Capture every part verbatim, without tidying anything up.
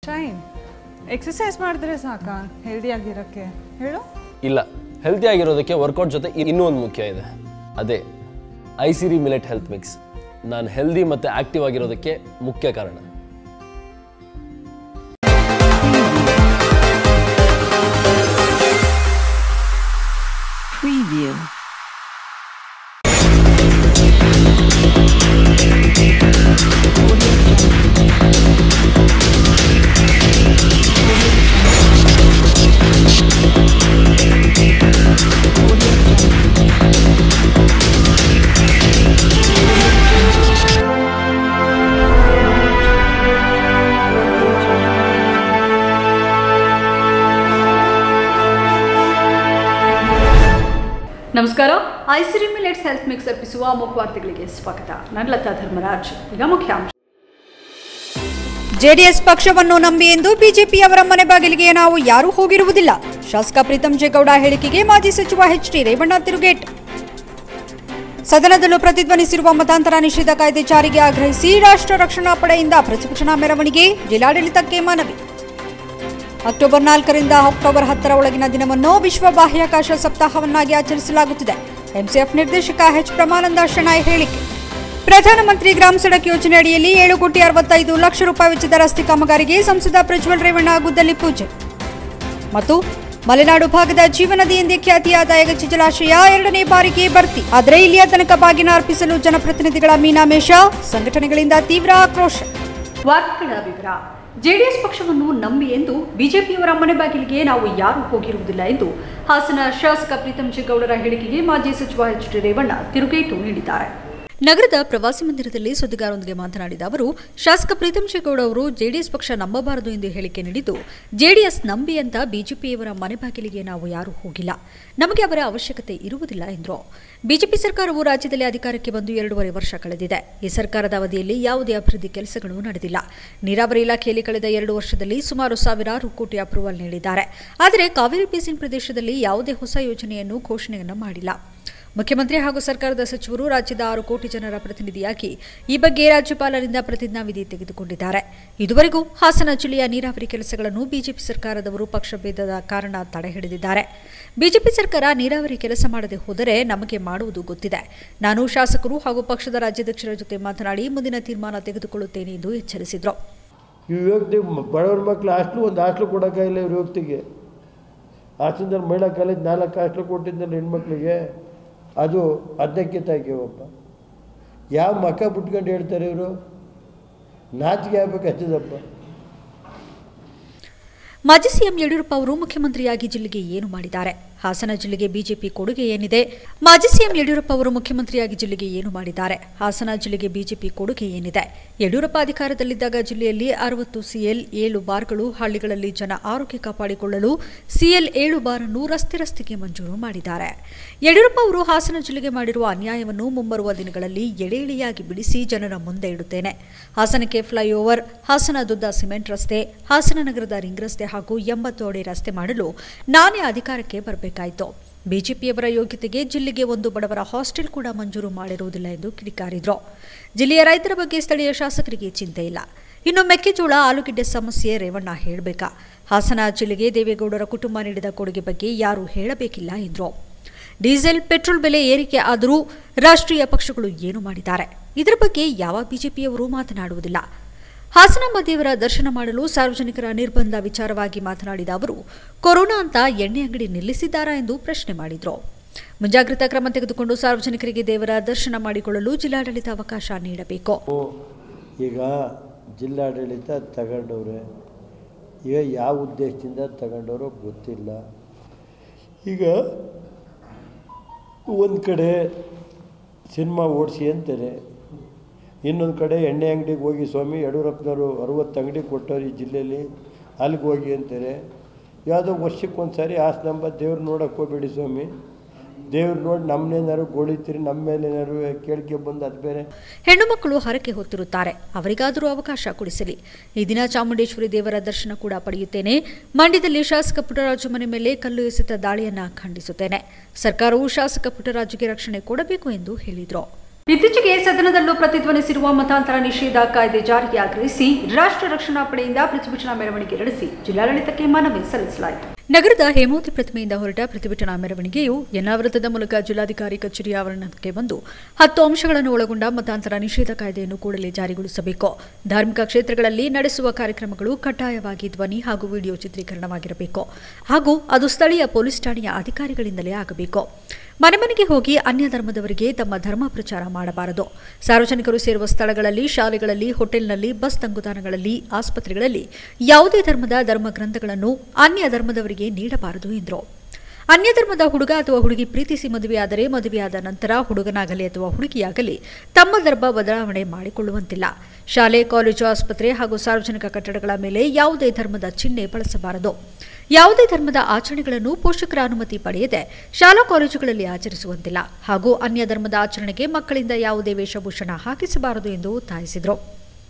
Shine, exercise ಮಾಡಿದ್ರೆ ಸಾಕಾ healthy ಆಗಿರೋಕ್ಕೆ ಹೇಳು? ಇಲ್ಲ, ಹೆಲ್ತಿ ಆಗಿರೋದಕ್ಕೆ ವರ್ಕೌಟ್ ಜೊತೆ ಇನ್ನೂ ಒಂದು ಮುಖ್ಯ ಇದೆ, ಅದೇ ಐಸಿರಿ ಮಿಲೆಟ್ ಹೆಲ್ತ್ ಮಿಕ್ಸ್. ನಾನು ಹೆಲ್ದಿ ಮತ್ತು ಆಕ್ಟಿವ್ ಆಗಿರೋದಕ್ಕೆ ಮುಖ್ಯ ಕಾರಣ. Preview. ನಮಸ್ಕಾರ. ಐಸಿರಿ ಮಿಲೆಟ್ಸ್ ಹೆಲ್ತ್ ಮಿಕ್ಸ್ ಅರ್ಪಿಸುವ ಮುಖ್ಯವಾರ್ತೆಗಳಿಗೆ ಸ್ವಾಗತ. ನಾನು ಲತಾ ಧರ್ಮರಾಜ್. ಈಗ ಮುಖ್ಯಾಂಶ. ಜೆಡಿಎಸ್ ಪಕ್ಷವನ್ನು ನಂಬಿ ಎಂದು ಬಿಜೆಪಿಯವರ ಮನೆ ಬಾಗಿಲಿಗೆ ನಾವು ಯಾರೂ ಹೋಗಿರುವುದಿಲ್ಲ. ಶಾಸಕ ಪ್ರೀತಂ ಜೇಗೌಡ ಹೇಳಿಕೆಗೆ ಮಾಜಿ ಸಚಿವ ಎಚ್ ಡಿ ರೇವಣ್ಣ ತಿರುಗೇಟ್. ಸದನದಲ್ಲೂ ಪ್ರತಿಧ್ವನಿಸಿರುವ ಮತಾಂತರ ನಿಷೇಧ ಕಾಯ್ದೆ ಜಾರಿಗೆ ಆಗ್ರಹಿಸಿ ರಾಷ್ಟ್ರ ರಕ್ಷಣಾ ಪಡೆಯಿಂದ ಪ್ರತಿಭಟನಾ ಮೆರವಣಿಗೆ, ಜಿಲ್ಲಾಡಳಿತಕ್ಕೆ ಮನವಿ. ಅಕ್ಟೋಬರ್ ನಾಲ್ಕರಿಂದ ಅಕ್ಟೋಬರ್ ಹತ್ತರ ಒಳಗಿನ ದಿನವನ್ನು ವಿಶ್ವ ಬಾಹ್ಯಾಕಾಶ ಸಪ್ತಾಹವನ್ನಾಗಿ ಆಚರಿಸಲಾಗುತ್ತಿದೆ. ಎಂಸಿಎಫ್ ನಿರ್ದೇಶಕ ಎಚ್ ಪ್ರಮಾನಂದ ಶೆಣಾಯ್ ಹೇಳಿಕೆ. ಪ್ರಧಾನಮಂತ್ರಿ ಗ್ರಾಮ ಸಡಕ್ ಯೋಜನೆ ಅಡಿಯಲ್ಲಿ ಏಳು ಕೋಟಿ ಅರವತ್ತೈದು ಲಕ್ಷ ರೂಪಾಯಿ ವೆಚ್ಚದ ರಸ್ತೆ ಕಾಮಗಾರಿಗೆ ಸಂಸದ ಪ್ರಜ್ವಲ್ ರೇವಣ್ಣ ಗುದ್ದಲಿ ಪೂಜೆ. ಮತ್ತು ಮಲೆನಾಡು ಭಾಗದ ಜೀವನದಿ ಎಂದೇ ಖ್ಯಾತಿಯಾದ ಯಗಚಿ ಜಲಾಶಯ ಎರಡನೇ ಬಾರಿಗೆ ಭರ್ತಿ. ಆದರೆ ಇಲ್ಲಿಯ ತನಕ ಬಾಗಿನ ಅರ್ಪಿಸಲು ಜನಪ್ರತಿನಿಧಿಗಳ ಮೀನಾಮೇಷ, ಸಂಘಟನೆಗಳಿಂದ ತೀವ್ರ ಆಕ್ರೋಶ. ವಾರ್ತೆಗಳ ವಿವರ. ಜೆಡಿಎಸ್ ಪಕ್ಷವನ್ನು ನಂಬಿ ಎಂದು ಬಿಜೆಪಿಯವರ ಮನೆ ಬಾಗಿಲಿಗೆ ನಾವು ಯಾರೂ ಹೋಗಿರುವುದಿಲ್ಲ ಎಂದು ಹಾಸನ ಶಾಸಕ ಪ್ರೀತಂ ಜೇಗೌಡರ ಹೇಳಿಕೆಗೆ ಮಾಜಿ ಸಚಿವ ಎಚ್ ಡಿ ರೇವಣ್ಣ ತಿರುಗೇಟು ನೀಡಿದ್ದಾರೆ. ನಗರದ ಪ್ರವಾಸಿ ಮಂದಿರದಲ್ಲಿ ಸುದ್ದಿಗಾರರೊಂದಿಗೆ ಮಾತನಾಡಿದ ಅವರು, ಶಾಸಕ ಪ್ರೀತಂ ಜೇಗೌಡ ಅವರು ಜೆಡಿಎಸ್ ಪಕ್ಷ ನಂಬಬಾರದು ಎಂದು ಹೇಳಿಕೆ ನೀಡಿದ್ದು, ಜೆಡಿಎಸ್ ನಂಬಿ ಅಂತ ಬಿಜೆಪಿಯವರ ಮನೆ ಬಾಗಿಲಿಗೆ ನಾವು ಯಾರೂ ಹೋಗಿಲ್ಲ, ನಮಗೆ ಅವರ ಅವಶ್ಯಕತೆ ಇರುವುದಿಲ್ಲ ಎಂದರು. ಬಿಜೆಪಿ ಸರ್ಕಾರವು ರಾಜ್ಯದಲ್ಲಿ ಅಧಿಕಾರಕ್ಕೆ ಬಂದು ಎರಡೂವರೆ ವರ್ಷ ಕಳೆದಿದೆ. ಈ ಸರ್ಕಾರದ ಅವಧಿಯಲ್ಲಿ ಯಾವುದೇ ಅಭಿವೃದ್ಧಿ ಕೆಲಸಗಳು ನಡೆದಿಲ್ಲ. ನೀರಾವರಿ ಇಲಾಖೆಯಲ್ಲಿ ಕಳೆದ ಎರಡು ವರ್ಷದಲ್ಲಿ ಸುಮಾರು ಸಾವಿರಾರು ಕೋಟಿ ಅಪ್ರೂವಲ್ ನೀಡಿದ್ದಾರೆ. ಆದರೆ ಕಾವೇರಿ ಬೇಸಿನ್ ಪ್ರದೇಶದಲ್ಲಿ ಯಾವುದೇ ಹೊಸ ಯೋಜನೆಯನ್ನು ಘೋಷಣೆಯನ್ನು ಮಾಡಿಲ್ಲ. ಮುಖ್ಯಮಂತ್ರಿ ಹಾಗೂ ಸರ್ಕಾರದ ಸಚಿವರು ರಾಜ್ಯದ ಆರು ಕೋಟಿ ಜನರ ಪ್ರತಿನಿಧಿಯಾಗಿ ಈ ಬಗ್ಗೆ ರಾಜ್ಯಪಾಲರಿಂದ ಪ್ರತಿಜ್ಞಾವಿಧಿ ತೆಗೆದುಕೊಂಡಿದ್ದಾರೆ. ಇದುವರೆಗೂ ಹಾಸನ ಜಿಲ್ಲೆಯ ನೀರಾವರಿ ಕೆಲಸಗಳನ್ನು ಬಿಜೆಪಿ ಸರ್ಕಾರದವರು ಪಕ್ಷಭೇದದ ಕಾರಣ ತಡೆ ಹಿಡಿದಿದ್ದಾರೆ. ಬಿಜೆಪಿ ಸರ್ಕಾರ ನೀರಾವರಿ ಕೆಲಸ ಮಾಡದೆ ಹೋದರೆ ನಮಗೆ ಮಾಡುವುದು ಗೊತ್ತಿದೆ. ನಾನು ಶಾಸಕರು ಹಾಗೂ ಪಕ್ಷದ ರಾಜ್ಯಾಧ್ಯಕ್ಷರ ಜೊತೆ ಮಾತನಾಡಿ ಮುಂದಿನ ತೀರ್ಮಾನ ತೆಗೆದುಕೊಳ್ಳುತ್ತೇನೆ ಎಂದು ಎಚ್ಚರಿಸಿದರು. ಯುವತಿ ಬಡವರ ಮಕ್ಕಳು ಹಾಸ್ಟ್ಲು ಒಂದು ಹಾಸ್ಟ್ಲು ಕೊಡೋಕ್ಕಾಗಿಲ್ಲ. ಇವ್ರ ಯುವತಿಗೆ ಹಾಸನದಲ್ಲಿ ಮಹಿಳಾ ಕಾಲೇಜ್ ನಾಲ್ಕು ಹಾಸ್ಟ್ಲು ಕೊಟ್ಟಿದ್ದಲ್ಲ ಹೆಣ್ಮಕ್ಳಿಗೆ, ಅದು ಅದಕ್ಕಿಂತ ಆಗ್ಯವಪ್ಪ. ಯಾವ ಮಕ್ಕ ಬಿಟ್ಕೊಂಡು ಹೇಳ್ತಾರೆ ಇವರು? ನಾಚಿಕೆ ಆಗ್ಬೇಕು ಹಚ್ಚಿದಪ್ಪ. ಮಾಜಿ ಸಿಎಂ ಯಡಿಯೂರಪ್ಪ ಅವರು ಮುಖ್ಯಮಂತ್ರಿಯಾಗಿ ಜಿಲ್ಲೆಗೆ ಏನು ಮಾಡಿದ್ದಾರೆ? ಹಾಸನ ಜಿಲ್ಲೆಗೆ ಬಿಜೆಪಿ ಕೊಡುಗೆ ಏನಿದೆ? ಮಾಜಿ ಸಿಎಂ ಯಡಿಯೂರಪ್ಪ ಅವರು ಮುಖ್ಯಮಂತ್ರಿಯಾಗಿ ಜಿಲ್ಲೆಗೆ ಏನು ಮಾಡಿದ್ದಾರೆ? ಹಾಸನ ಜಿಲ್ಲೆಗೆ ಬಿಜೆಪಿ ಕೊಡುಗೆ ಏನಿದೆ? ಯಡಿಯೂರಪ್ಪ ಅಧಿಕಾರದಲ್ಲಿದ್ದಾಗ ಜಿಲ್ಲೆಯಲ್ಲಿ ಅರವತ್ತು ಸಿಎಲ್ ಏಳು ಬಾರ್ಗಳು, ಹಳ್ಳಿಗಳಲ್ಲಿ ಜನ ಆರೋಗ್ಯ ಕಾಪಾಡಿಕೊಳ್ಳಲು ಸಿಎಲ್ ಏಳು ಬಾರ್ ಅನ್ನು ರಸ್ತೆ ರಸ್ತೆಗೆ ಮಂಜೂರು ಮಾಡಿದ್ದಾರೆ. ಯಡಿಯೂರಪ್ಪ ಅವರು ಹಾಸನ ಜಿಲ್ಲೆಗೆ ಮಾಡಿರುವ ಅನ್ಯಾಯವನ್ನು ಮುಂಬರುವ ದಿನಗಳಲ್ಲಿ ಎಳೆ ಎಳೆಯಾಗಿ ಬಿಡಿಸಿ ಜನರ ಮುಂದೆ ಇಡುತ್ತೇನೆ. ಹಾಸನಕ್ಕೆ ಫ್ಲೈಓವರ್, ಹಾಸನ-ದುದ್ದ ಸಿಮೆಂಟ್ ರಸ್ತೆ, ಹಾಸನ ನಗರದ ರಿಂಗ್ ರಸ್ತೆ ಹಾಗೂ ಎಂಬತ್ತು ಅಡಿ ರಸ್ತೆ ಮಾಡಲು ನಾನೇ ಅಧಿಕಾರಕ್ಕೆ ಬರಬೇಕಾಯಿತು. ಬಿಜೆಪಿಯವರ ಯೋಗ್ಯತೆಗೆ ಜಿಲ್ಲೆಗೆ ಒಂದು ಬಡವರ ಹಾಸ್ಟೆಲ್ ಕೂಡ ಮಂಜೂರು ಮಾಡಿರುವುದಿಲ್ಲ ಎಂದು ಕಿಡಿಕಾರಿದ್ರು. ಜಿಲ್ಲೆಯ ರೈತರ ಬಗ್ಗೆ ಸ್ಥಳೀಯ ಶಾಸಕರಿಗೆ ಚಿಂತೆ ಇಲ್ಲ. ಇನ್ನು ಮೆಕ್ಕೆಜೋಳ, ಆಲೂಗೆಡ್ಡೆ ಸಮಸ್ಯೆ ರೇವಣ್ಣ ಹೇಳಬೇಕಾ? ಹಾಸನ ಜಿಲ್ಲೆಗೆ ದೇವೇಗೌಡರ ಕುಟುಂಬ ನೀಡಿದ ಕೊಡುಗೆ ಬಗ್ಗೆ ಯಾರೂ ಹೇಳಬೇಕಿಲ್ಲ ಎಂದರು. ಡೀಸೆಲ್, ಪೆಟ್ರೋಲ್ ಬೆಲೆ ಏರಿಕೆ ಆದರೂ ರಾಷ್ಟ್ರೀಯ ಪಕ್ಷಗಳು ಏನು ಮಾಡಿದ್ದಾರೆ? ಇದರ ಬಗ್ಗೆ ಯಾವ ಬಿಜೆಪಿಯವರು ಮಾತನಾಡುವುದಿಲ್ಲ. ಹಾಸನ ಮಧ್ಯಯವರ ದರ್ಶನ ಮಾಡಲು ಸಾರ್ವಜನಿಕರ ನಿರ್ಬಂಧ ವಿಚಾರವಾಗಿ ಮಾತನಾಡಿದ ಅವರು, ಕೊರೋನಾ ಅಂತ ಎಣ್ಣೆ ಅಂಗಡಿ ನಿಲ್ಲಿಸಿದ್ದಾರಾ ಎಂದು ಪ್ರಶ್ನೆ ಮಾಡಿದರು. ಮುಂಜಾಗ್ರತಾ ಕ್ರಮ ತೆಗೆದುಕೊಂಡು ಸಾರ್ವಜನಿಕರಿಗೆ ದೇವರ ದರ್ಶನ ಮಾಡಿಕೊಳ್ಳಲು ಜಿಲ್ಲಾಡಳಿತ ಅವಕಾಶ ನೀಡಬೇಕು. ಈಗ ಜಿಲ್ಲಾಡಳಿತ ತಗೊಂಡವ್ರೆ, ಈಗ ಯಾವ ಉದ್ದೇಶದಿಂದ ತಗೊಂಡವರು ಗೊತ್ತಿಲ್ಲ. ಈಗ ಒಂದು ಕಡೆ ಸಿನಿಮಾ ಓಡಿಸಿ ಅಂತಾರೆ, ಇನ್ನೊಂದು ಕಡೆ ಎಣ್ಣೆ ಅಂಗಡಿಗೆ ಹೋಗಿ ಸ್ವಾಮಿ ಯಡಿಯೂರಪ್ಪನವರು ಅರುವತ್ತು ಅಂಗಡಿ ಕೊಟ್ಟವ್ರು ಈ ಜಿಲ್ಲೆಯಲ್ಲಿ, ಅಲ್ಲಿಗೆ ಹೋಗಿ ಅಂತಾರೆ. ಯಾವುದೋ ವರ್ಷಕ್ಕೆ ಒಂದು ಸಾರಿ ಹಾಸನಾಂಬ ದೇವ್ರು ನೋಡೋಕ್ಕೆ ಹೋಗ್ಬೇಡಿ ಸ್ವಾಮಿ, ದೇವ್ರು ನೋಡಿ ನಮ್ಮನ್ನೇನಾದ್ರು ಗೋಳಿತೀರಿ, ನಮ್ಮ ಮೇಲೇನಾದ್ರು ಕೇಳಿಕೆ ಬಂದು ಅದು ಬೇರೆ. ಹೆಣ್ಣು ಮಕ್ಕಳು ಹರಕೆ ಹೊತ್ತಿರುತ್ತಾರೆ, ಅವರಿಗಾದರೂ ಅವಕಾಶ ಕೊಡಿಸಲಿ. ಈ ದಿನ ಚಾಮುಂಡೇಶ್ವರಿ ದೇವರ ದರ್ಶನ ಕೂಡ ಪಡೆಯುತ್ತೇನೆ. ಮಂಡ್ಯದಲ್ಲಿ ಶಾಸಕ ಪುಟ್ಟರಾಜು ಮನೆ ಮೇಲೆ ಕಲ್ಲು ಎಸೆತ ದಾಳಿಯನ್ನು ಖಂಡಿಸುತ್ತೇನೆ. ಸರ್ಕಾರವು ಶಾಸಕ ಪುಟ್ಟರಾಜುಗೆ ರಕ್ಷಣೆ ಕೊಡಬೇಕು ಎಂದು ಹೇಳಿದರು. ಇತ್ತೀಚೆಗೆ ಸದನದಲ್ಲೂ ಪ್ರತಿಧ್ವನಿಸಿರುವ ಮತಾಂತರ ನಿಷೇಧ ಕಾಯ್ದೆ ಜಾರಿಗೆ ಆಗ್ರಹಿಸಿ ರಾಷ್ಟ್ರ ರಕ್ಷಣಾ ಪಡೆಯಿಂದ ಪ್ರತಿಭಟನಾ ಮೆರವಣಿಗೆ ನಡೆಸಿ ಜಿಲ್ಲಾಡಳಿತಕ್ಕೆ ಮನವಿ ಸಲ್ಲಿಸಲಾಯಿತು. ನಗರದ ಹೇಮಾವತಿ ಪ್ರತಿಮೆಯಿಂದ ಹೊರಟ ಪ್ರತಿಭಟನಾ ಮೆರವಣಿಗೆಯು ಯನ್ನ ವೃತ್ತದ ಮೂಲಕ ಜಿಲ್ಲಾಧಿಕಾರಿ ಕಚೇರಿ ಆವರಣಕ್ಕೆ ಬಂದು ಹತ್ತು ಅಂಶಗಳನ್ನು ಒಳಗೊಂಡ ಮತಾಂತರ ನಿಷೇಧ ಕಾಯ್ದೆಯನ್ನು ಕೂಡಲೇ ಜಾರಿಗೊಳಿಸಬೇಕು, ಧಾರ್ಮಿಕ ಕ್ಷೇತ್ರಗಳಲ್ಲಿ ನಡೆಸುವ ಕಾರ್ಯಕ್ರಮಗಳು ಕಡ್ಡಾಯವಾಗಿ ಧ್ವನಿ ಹಾಗೂ ವಿಡಿಯೋ ಚಿತ್ರೀಕರಣವಾಗಿರಬೇಕು ಹಾಗೂ ಅದು ಸ್ಥಳೀಯ ಪೊಲೀಸ್ ಠಾಣೆಯ ಅಧಿಕಾರಿಗಳಿಂದಲೇ ಆಗಬೇಕು, ಮನೆ ಮನೆಗೆ ಹೋಗಿ ಅನ್ಯ ಧರ್ಮದವರಿಗೆ ತಮ್ಮ ಧರ್ಮ ಪ್ರಚಾರ ಮಾಡಬಾರದು, ಸಾರ್ವಜನಿಕರು ಸೇರುವ ಸ್ಥಳಗಳಲ್ಲಿ, ಶಾಲೆಗಳಲ್ಲಿ, ಹೋಟೆಲ್ನಲ್ಲಿ, ಬಸ್ ತಂಗುದಾಣಗಳಲ್ಲಿ, ಆಸ್ಪತ್ರೆಗಳಲ್ಲಿ ಯಾವುದೇ ಧರ್ಮದ ಧರ್ಮ ಗ್ರಂಥಗಳನ್ನು ಅನ್ಯ ಧರ್ಮದವರಿಗೆ ನೀಡಬಾರದು ಎಂದರು. ಅನ್ಯ ಧರ್ಮದ ಹುಡುಗ ಅಥವಾ ಹುಡುಗಿ ಪ್ರೀತಿಸಿ ಮದುವೆಯಾದರೆ ಮದುವೆಯಾದ ನಂತರ ಹುಡುಗನಾಗಲಿ ಅಥವಾ ಹುಡುಗಿಯಾಗಲಿ ತಮ್ಮ ಧರ್ಮ ಬದಲಾವಣೆ ಮಾಡಿಕೊಳ್ಳುವಂತಿಲ್ಲ. ಶಾಲೆ, ಕಾಲೇಜು, ಆಸ್ಪತ್ರೆ ಹಾಗೂ ಸಾರ್ವಜನಿಕ ಕಟ್ಟಡಗಳ ಮೇಲೆ ಯಾವುದೇ ಧರ್ಮದ ಚಿಹ್ನೆ ಬಳಸಬಾರದು. ಯಾವುದೇ ಧರ್ಮದ ಆಚರಣೆಗಳನ್ನು ಪೋಷಕರ ಅನುಮತಿ ಪಡೆಯದೆ ಶಾಲಾ ಕಾಲೇಜುಗಳಲ್ಲಿ ಆಚರಿಸುವಂತಿಲ್ಲ ಹಾಗೂ ಅನ್ಯ ಧರ್ಮದ ಆಚರಣೆಗೆ ಮಕ್ಕಳಿಂದ ಯಾವುದೇ ವೇಷಭೂಷಣ ಹಾಕಿಸಬಾರದು ಎಂದು ಒತ್ತಾಯಿಸಿದರು.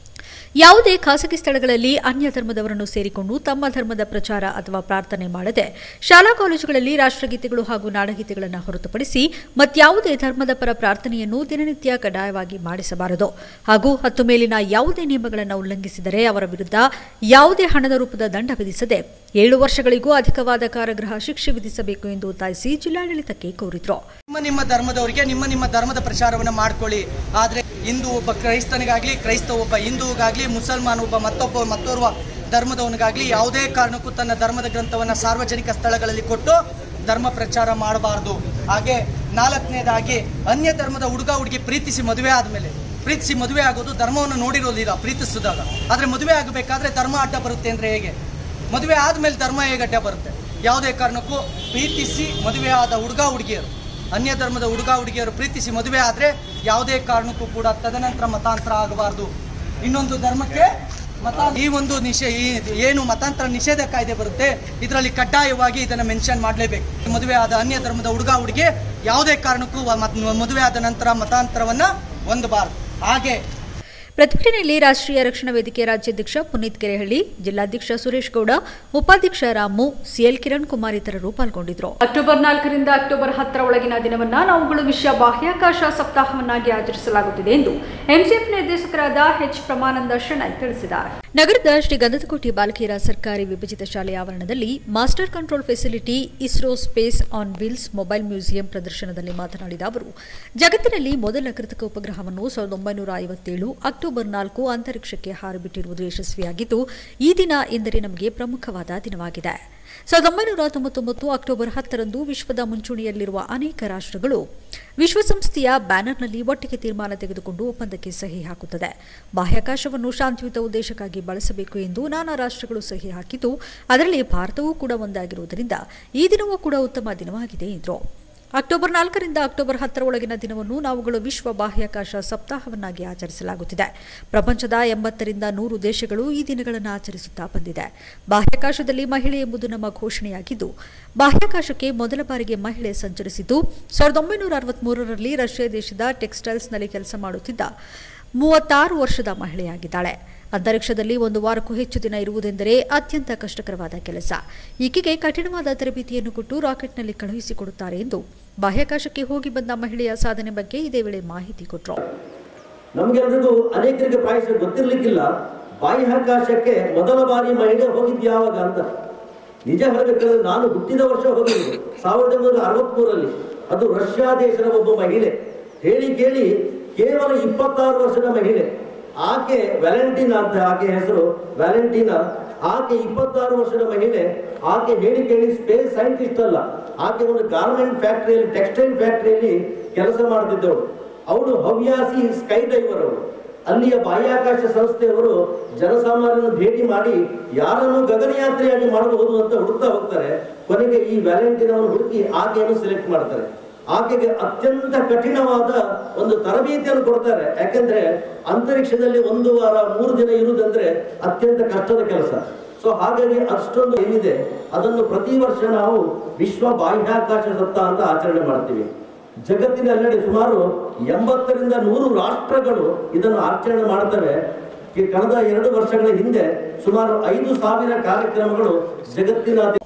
ಯಾವುದೇ ಖಾಸಗಿ ಸ್ಥಳಗಳಲ್ಲಿ ಅನ್ಯ ಧರ್ಮದವರನ್ನು ಸೇರಿಕೊಂಡು ತಮ್ಮ ಧರ್ಮದ ಪ್ರಚಾರ ಅಥವಾ ಪ್ರಾರ್ಥನೆ ಮಾಡದೆ ಶಾಲಾ ಕಾಲೇಜುಗಳಲ್ಲಿ ರಾಷ್ಟ್ರಗೀತೆಗಳು ಹಾಗೂ ನಾಡಗೀತೆಗಳನ್ನು ಹೊರತುಪಡಿಸಿ ಮತ್ಯಾವುದೇ ಧರ್ಮದ ಪರ ಪ್ರಾರ್ಥನೆಯನ್ನು ದಿನನಿತ್ಯ ಕಡ್ಡಾಯವಾಗಿ ಮಾಡಿಸಬಾರದು ಹಾಗೂ ಹತ್ತು ಮೇಲಿನ ಯಾವುದೇ ನಿಯಮಗಳನ್ನು ಉಲ್ಲಂಘಿಸಿದರೆ ಅವರ ವಿರುದ್ಧ ಯಾವುದೇ ಹಣದ ರೂಪದ ದಂಡ ವಿಧಿಸದೆ ಏಳು ವರ್ಷಗಳಿಗೂ ಅಧಿಕವಾದ ಕಾರಾಗೃಹ ಶಿಕ್ಷೆ ವಿಧಿಸಬೇಕು ಎಂದು ಒತ್ತಾಯಿಸಿ ಜಿಲ್ಲಾಡಳಿತಕ್ಕೆ ಕೋರಿದ್ರು. ನಿಮ್ಮ ನಿಮ್ಮ ಧರ್ಮದವರಿಗೆ ನಿಮ್ಮ ನಿಮ್ಮ ಧರ್ಮದ ಪ್ರಚಾರವನ್ನು ಮಾಡ್ಕೊಳ್ಳಿ, ಆದರೆ ಹಿಂದೂ ಒಬ್ಬ ಕ್ರೈಸ್ತನಿಗಾಗ್ಲಿ, ಕ್ರೈಸ್ತ ಒಬ್ಬ ಹಿಂದೂಗಾಗ್ಲಿ, ಮುಸಲ್ಮಾನ ಒಬ್ಬ ಮತ್ತೊಬ್ಬ ಮತ್ತೋರ್ವ ಧರ್ಮದವನಿಗಾಗ್ಲಿ ಯಾವುದೇ ಕಾರಣಕ್ಕೂ ತನ್ನ ಧರ್ಮದ ಗ್ರಂಥವನ್ನು ಸಾರ್ವಜನಿಕ ಸ್ಥಳಗಳಲ್ಲಿ ಕೊಟ್ಟು ಧರ್ಮ ಪ್ರಚಾರ ಮಾಡಬಾರದು. ಹಾಗೆ ನಾಲ್ಕನೇದಾಗಿ ಅನ್ಯ ಧರ್ಮದ ಹುಡುಗ ಹುಡುಗಿ ಪ್ರೀತಿಸಿ ಮದುವೆ ಆದಮೇಲೆ ಪ್ರೀತಿಸಿ ಮದುವೆ ಆಗೋದು ಧರ್ಮವನ್ನು ನೋಡಿರೋದಿಲ್ಲ ಪ್ರೀತಿಸಿದಾಗ, ಆದರೆ ಮದುವೆ ಆಗಬೇಕಾದ್ರೆ ಧರ್ಮ ಅಡ್ಡ ಬರುತ್ತೆ ಅಂದರೆ ಹೇಗೆ? ಮದುವೆ ಆದಮೇಲೆ ಧರ್ಮ ಹೇಗೆ ಅಡ್ಡ ಬರುತ್ತೆ? ಯಾವುದೇ ಕಾರಣಕ್ಕೂ ಪ್ರೀತಿಸಿ ಮದುವೆ ಆದ ಹುಡುಗ ಹುಡುಗಿಯರು, ಅನ್ಯ ಧರ್ಮದ ಹುಡುಗ ಹುಡುಗಿಯರು ಪ್ರೀತಿಸಿ ಮದುವೆ ಆದರೆ ಯಾವುದೇ ಕಾರಣಕ್ಕೂ ಕೂಡ ತದನಂತರ ಮತಾಂತರ ಆಗಬಾರ್ದು. ಇನ್ನೊಂದು ಧರ್ಮಕ್ಕೆ ಮತ ಈ ಒಂದು ನಿಷೇ ಏನು ಮತಾಂತರ ನಿಷೇಧ ಕಾಯ್ದೆ ಬರುತ್ತೆ, ಇದರಲ್ಲಿ ಕಡ್ಡಾಯವಾಗಿ ಇದನ್ನು ಮೆನ್ಷನ್ ಮಾಡಲೇಬೇಕು. ಮದುವೆ ಆದ ಅನ್ಯ ಧರ್ಮದ ಹುಡುಗ ಹುಡುಗಿ ಯಾವುದೇ ಕಾರಣಕ್ಕೂ ಮದುವೆ ಆದ ನಂತರ ಮತಾಂತರವನ್ನು ಹೊಂದಬಾರದು. ಹಾಗೆ ಪ್ರತಿಭಟನೆಯಲ್ಲಿ ರಾಷ್ಟ್ರೀಯ ರಕ್ಷಣಾ ವೇದಿಕೆ ರಾಜ್ಯಾಧ್ಯಕ್ಷ ಪುನೀತ್ ಕೆರೆಹಳ್ಳಿ, ಜಿಲ್ಲಾಧ್ಯಕ್ಷ ಸುರೇಶ್ ಗೌಡ, ಉಪಾಧ್ಯಕ್ಷ ರಾಮು, ಸಿಎಲ್ ಕಿರಣ್ ಕುಮಾರ್ ಇತರರು ಪಾಲ್ಗೊಂಡಿದ್ದರು. ಅಕ್ಟೋಬರ್ ನಾಲ್ಕರಿಂದ ಅಕ್ಟೋಬರ್ ಹತ್ತರ ಒಳಗಿನ ದಿನವನ್ನ ನಾವುಗಳು ವಿಶ್ವ ಬಾಹ್ಯಾಕಾಶ ಸಪ್ತಾಹವನ್ನಾಗಿ ಆಚರಿಸಲಾಗುತ್ತಿದೆ ಎಂದು ಎಂಸಿಎಫ್ ನಿರ್ದೇಶಕರಾದ ಎಚ್ ಪ್ರಮಾನಂದ ಶೆಣೈ ತಿಳಿಸಿದ್ದಾರೆ. ನಗರದ ಶ್ರೀ ಗಂಧದಕೋಟೆ ಬಾಲಕಿಯರ ಸರ್ಕಾರಿ ವಿಭಜಿತ ಶಾಲೆಯ ಆವರಣದಲ್ಲಿ master control facility ISRO space on wheels mobile museum ಪ್ರದರ್ಶನದಲ್ಲಿ ಮಾತನಾಡಿದ ಅವರು, ಜಗತ್ತಿನಲ್ಲಿ ಮೊದಲ ಕೃತಕ ಉಪಗ್ರಹವನ್ನು ಸಾವಿರದ ಒಂಬೈನೂರ ಐವತ್ತೇಳು ಅಕ್ಟೋಬರ್ ನಾಲ್ಕು ಅಂತರಿಕ್ಷಕ್ಕೆ ಹಾರಿಬಿಟ್ಟಿರುವುದು ಯಶಸ್ವಿಯಾಗಿದ್ದು, ಈ ದಿನ ಎಂದರೆ ನಮಗೆ ಪ್ರಮುಖವಾದ ದಿನವಾಗಿದೆ. ಸಾವಿರದ ಒಂಬೈನೂರ ತೊಂಬತ್ತೊಂಬತ್ತು ಅಕ್ಟೋಬರ್ ಹತ್ತರಂದು ವಿಶ್ವದ ಮುಂಚೂಣಿಯಲ್ಲಿರುವ ಅನೇಕ ರಾಷ್ಟ್ರಗಳು ವಿಶ್ವಸಂಸ್ಥೆಯ ಬ್ಯಾನರ್ನಲ್ಲಿ ಒಟ್ಟಿಗೆ ತೀರ್ಮಾನ ತೆಗೆದುಕೊಂಡು ಒಪ್ಪಂದಕ್ಕೆ ಸಹಿ ಹಾಕುತ್ತದೆ. ಬಾಹ್ಯಾಕಾಶವನ್ನು ಶಾಂತಿಯುತ ಉದ್ದೇಶಕ್ಕಾಗಿ ಬಳಸಬೇಕು ಎಂದು ನಾನಾ ರಾಷ್ಟ್ರಗಳು ಸಹಿ ಹಾಕಿದ್ದು, ಅದರಲ್ಲಿ ಭಾರತವೂ ಕೂಡ ಒಂದಾಗಿರುವುದರಿಂದ ಈ ದಿನವೂ ಕೂಡ ಉತ್ತಮ ದಿನವಾಗಿದೆ ಎಂದರು. ಅಕ್ಟೋಬರ್ ನಾಲ್ಕರಿಂದ ಅಕ್ಟೋಬರ್ ಹತ್ತರ ಒಳಗಿನ ದಿನವನ್ನು ನಾವುಗಳು ವಿಶ್ವ ಬಾಹ್ಯಾಕಾಶ ಸಪ್ತಾಹವನ್ನಾಗಿ ಆಚರಿಸಲಾಗುತ್ತಿದೆ. ಪ್ರಪಂಚದ ಎಂಬತ್ತರಿಂದ ನೂರು ದೇಶಗಳು ಈ ದಿನಗಳನ್ನು ಆಚರಿಸುತ್ತಾ ಬಂದಿದೆ. ಬಾಹ್ಯಾಕಾಶದಲ್ಲಿ ಮಹಿಳೆ ಎಂಬುದು ನಮ್ಮ ಘೋಷಣೆಯಾಗಿದ್ದು, ಬಾಹ್ಯಾಕಾಶಕ್ಕೆ ಮೊದಲ ಬಾರಿಗೆ ಮಹಿಳೆ ಸಂಚರಿಸಿದ್ದು ಸಾವಿರದ ಒಂಬೈನೂರ ಅರವತ್ಮೂರರಲ್ಲಿ ರಷ್ಯಾ ದೇಶದ ಟೆಕ್ಸ್ಟೈಲ್ಸ್ನಲ್ಲಿ ಕೆಲಸ ಮಾಡುತ್ತಿದ್ದ ಮೂವತ್ತಾರು ವರ್ಷದ ಮಹಿಳೆಯಾಗಿದ್ದಾಳೆ. ಅಂತರಿಕ್ಷದಲ್ಲಿ ಒಂದು ವಾರಕ್ಕೂ ಹೆಚ್ಚು ದಿನ ಇರುವುದೆಂದರೆ ಅತ್ಯಂತ ಕಷ್ಟಕರವಾದ ಕೆಲಸ. ಈಕೆಗೆ ಕಠಿಣವಾದ ತರಬೇತಿಯನ್ನು ಕೊಟ್ಟು ರಾಕೆಟ್ನಲ್ಲಿ ಕಳುಹಿಸಿಕೊಡುತ್ತಾರೆ ಎಂದು ಬಾಹ್ಯಾಕಾಶಕ್ಕೆ ಹೋಗಿ ಬಂದ ಮಹಿಳೆಯ ಸಾಧನೆ ಬಗ್ಗೆ ಇದೇ ವೇಳೆ ಮಾಹಿತಿ ಕೊಟ್ಟರು. ನಮಗೆಲ್ಲರಿಗೂ ಅನೇಕರಿಗೆ ಪ್ರಾಯಶಃ ಗೊತ್ತಿರಲಿಕ್ಕಿಲ್ಲ, ಬಾಹ್ಯಾಕಾಶಕ್ಕೆ ಮೊದಲ ಬಾರಿ ಮಹಿಳೆ ಹೋಗಿದ್ದು ಯಾವಾಗ ಅಂತ. ನಿಜ ಹೇಳಬೇಕಾದ್ರೆ ನಾನು ಹುಟ್ಟಿದ ವರ್ಷ ಹೋಗಿದ್ದು ಸಾವಿರದ ಒಂಬೈನೂರ ಅರವತ್ಮೂರರಲ್ಲಿ. ಅದು ರಷ್ಯಾ ದೇಶದ ಒಬ್ಬ ಮಹಿಳೆ. ಹೇಳಿ ಕೇಳಿ ಕೇವಲ ಇಪ್ಪತ್ತಾರು ವರ್ಷದ ಮಹಿಳೆ. ಆಕೆ ವ್ಯಾಲೆಂಟಿನಾ ಅಂತ ಆಕೆ ಹೆಸರು, ವ್ಯಾಲೆಂಟಿನಾ. ಆಕೆ ಇಪ್ಪತ್ತಾರು ವರ್ಷದ ಮಹಿಳೆ. ಆಕೆ ಹೇಳಿ ಕೇಳಿ ಸ್ಪೇಸ್ ಸೈಂಟಿಸ್ಟ್ ಅಲ್ಲ, ಆಕೆ ಒಂದು ಗಾರ್ಮೆಂಟ್ ಫ್ಯಾಕ್ಟರಿಯಲ್ಲಿ, ಟೆಕ್ಸ್ಟೈಲ್ ಫ್ಯಾಕ್ಟರಿಯಲ್ಲಿ ಕೆಲಸ ಮಾಡ್ತಿದ್ದವಳು. ಅವಳು ಹವ್ಯಾಸಿ ಸ್ಕೈ ಡೈವರ್. ಅವಳು ಅಲ್ಲಿಯ ಬಾಹ್ಯಾಕಾಶ ಸಂಸ್ಥೆಯವರು ಜನಸಾಮಾನ್ಯರನ್ನು ಭೇಟಿ ಮಾಡಿ ಯಾರನ್ನು ಗಗನಯಾತ್ರೆಯಾಗಿ ಮಾಡಬಹುದು ಅಂತ ಹುಡುಕ್ತಾ ಹೋಗ್ತಾರೆ. ಕೊನೆಗೆ ಈ ವ್ಯಾಲೆಂಟಿನಾವನ್ನು ಹುಡುಕಿ ಆಕೆಯನ್ನು ಸೆಲೆಕ್ಟ್ ಮಾಡ್ತಾರೆ. ಆಕೆಗೆ ಅತ್ಯಂತ ಕಠಿಣವಾದ ಒಂದು ತರಬೇತಿಯನ್ನು ಕೊಡ್ತಾರೆ. ಯಾಕೆಂದ್ರೆ ಅಂತರಿಕ್ಷದಲ್ಲಿ ಒಂದು ವಾರ ಮೂರು ದಿನ ಇರುವುದಂದ್ರೆ ಅತ್ಯಂತ ಕಷ್ಟದ ಕೆಲಸ. ಸೊ ಹಾಗಾಗಿ ಅಷ್ಟೊಂದು ಏನಿದೆ ಅದನ್ನು ಪ್ರತಿ ವರ್ಷ ನಾವು ವಿಶ್ವ ಬಾಹ್ಯಾಕಾಶ ಸಪ್ತಾಹ ಅಂತ ಆಚರಣೆ ಮಾಡ್ತೀವಿ. ಜಗತ್ತಿನೆಲ್ಲೆಡೆ ಸುಮಾರು ಎಂಬತ್ತರಿಂದ ನೂರು ರಾಷ್ಟ್ರಗಳು ಇದನ್ನು ಆಚರಣೆ ಮಾಡ್ತವೆ. ಕಳೆದ ಎರಡು ವರ್ಷಗಳ ಹಿಂದೆ ಸುಮಾರು ಐದು ಸಾವಿರ ಕಾರ್ಯಕ್ರಮಗಳು ಜಗತ್ತಿನಾದ್ಯಂತ.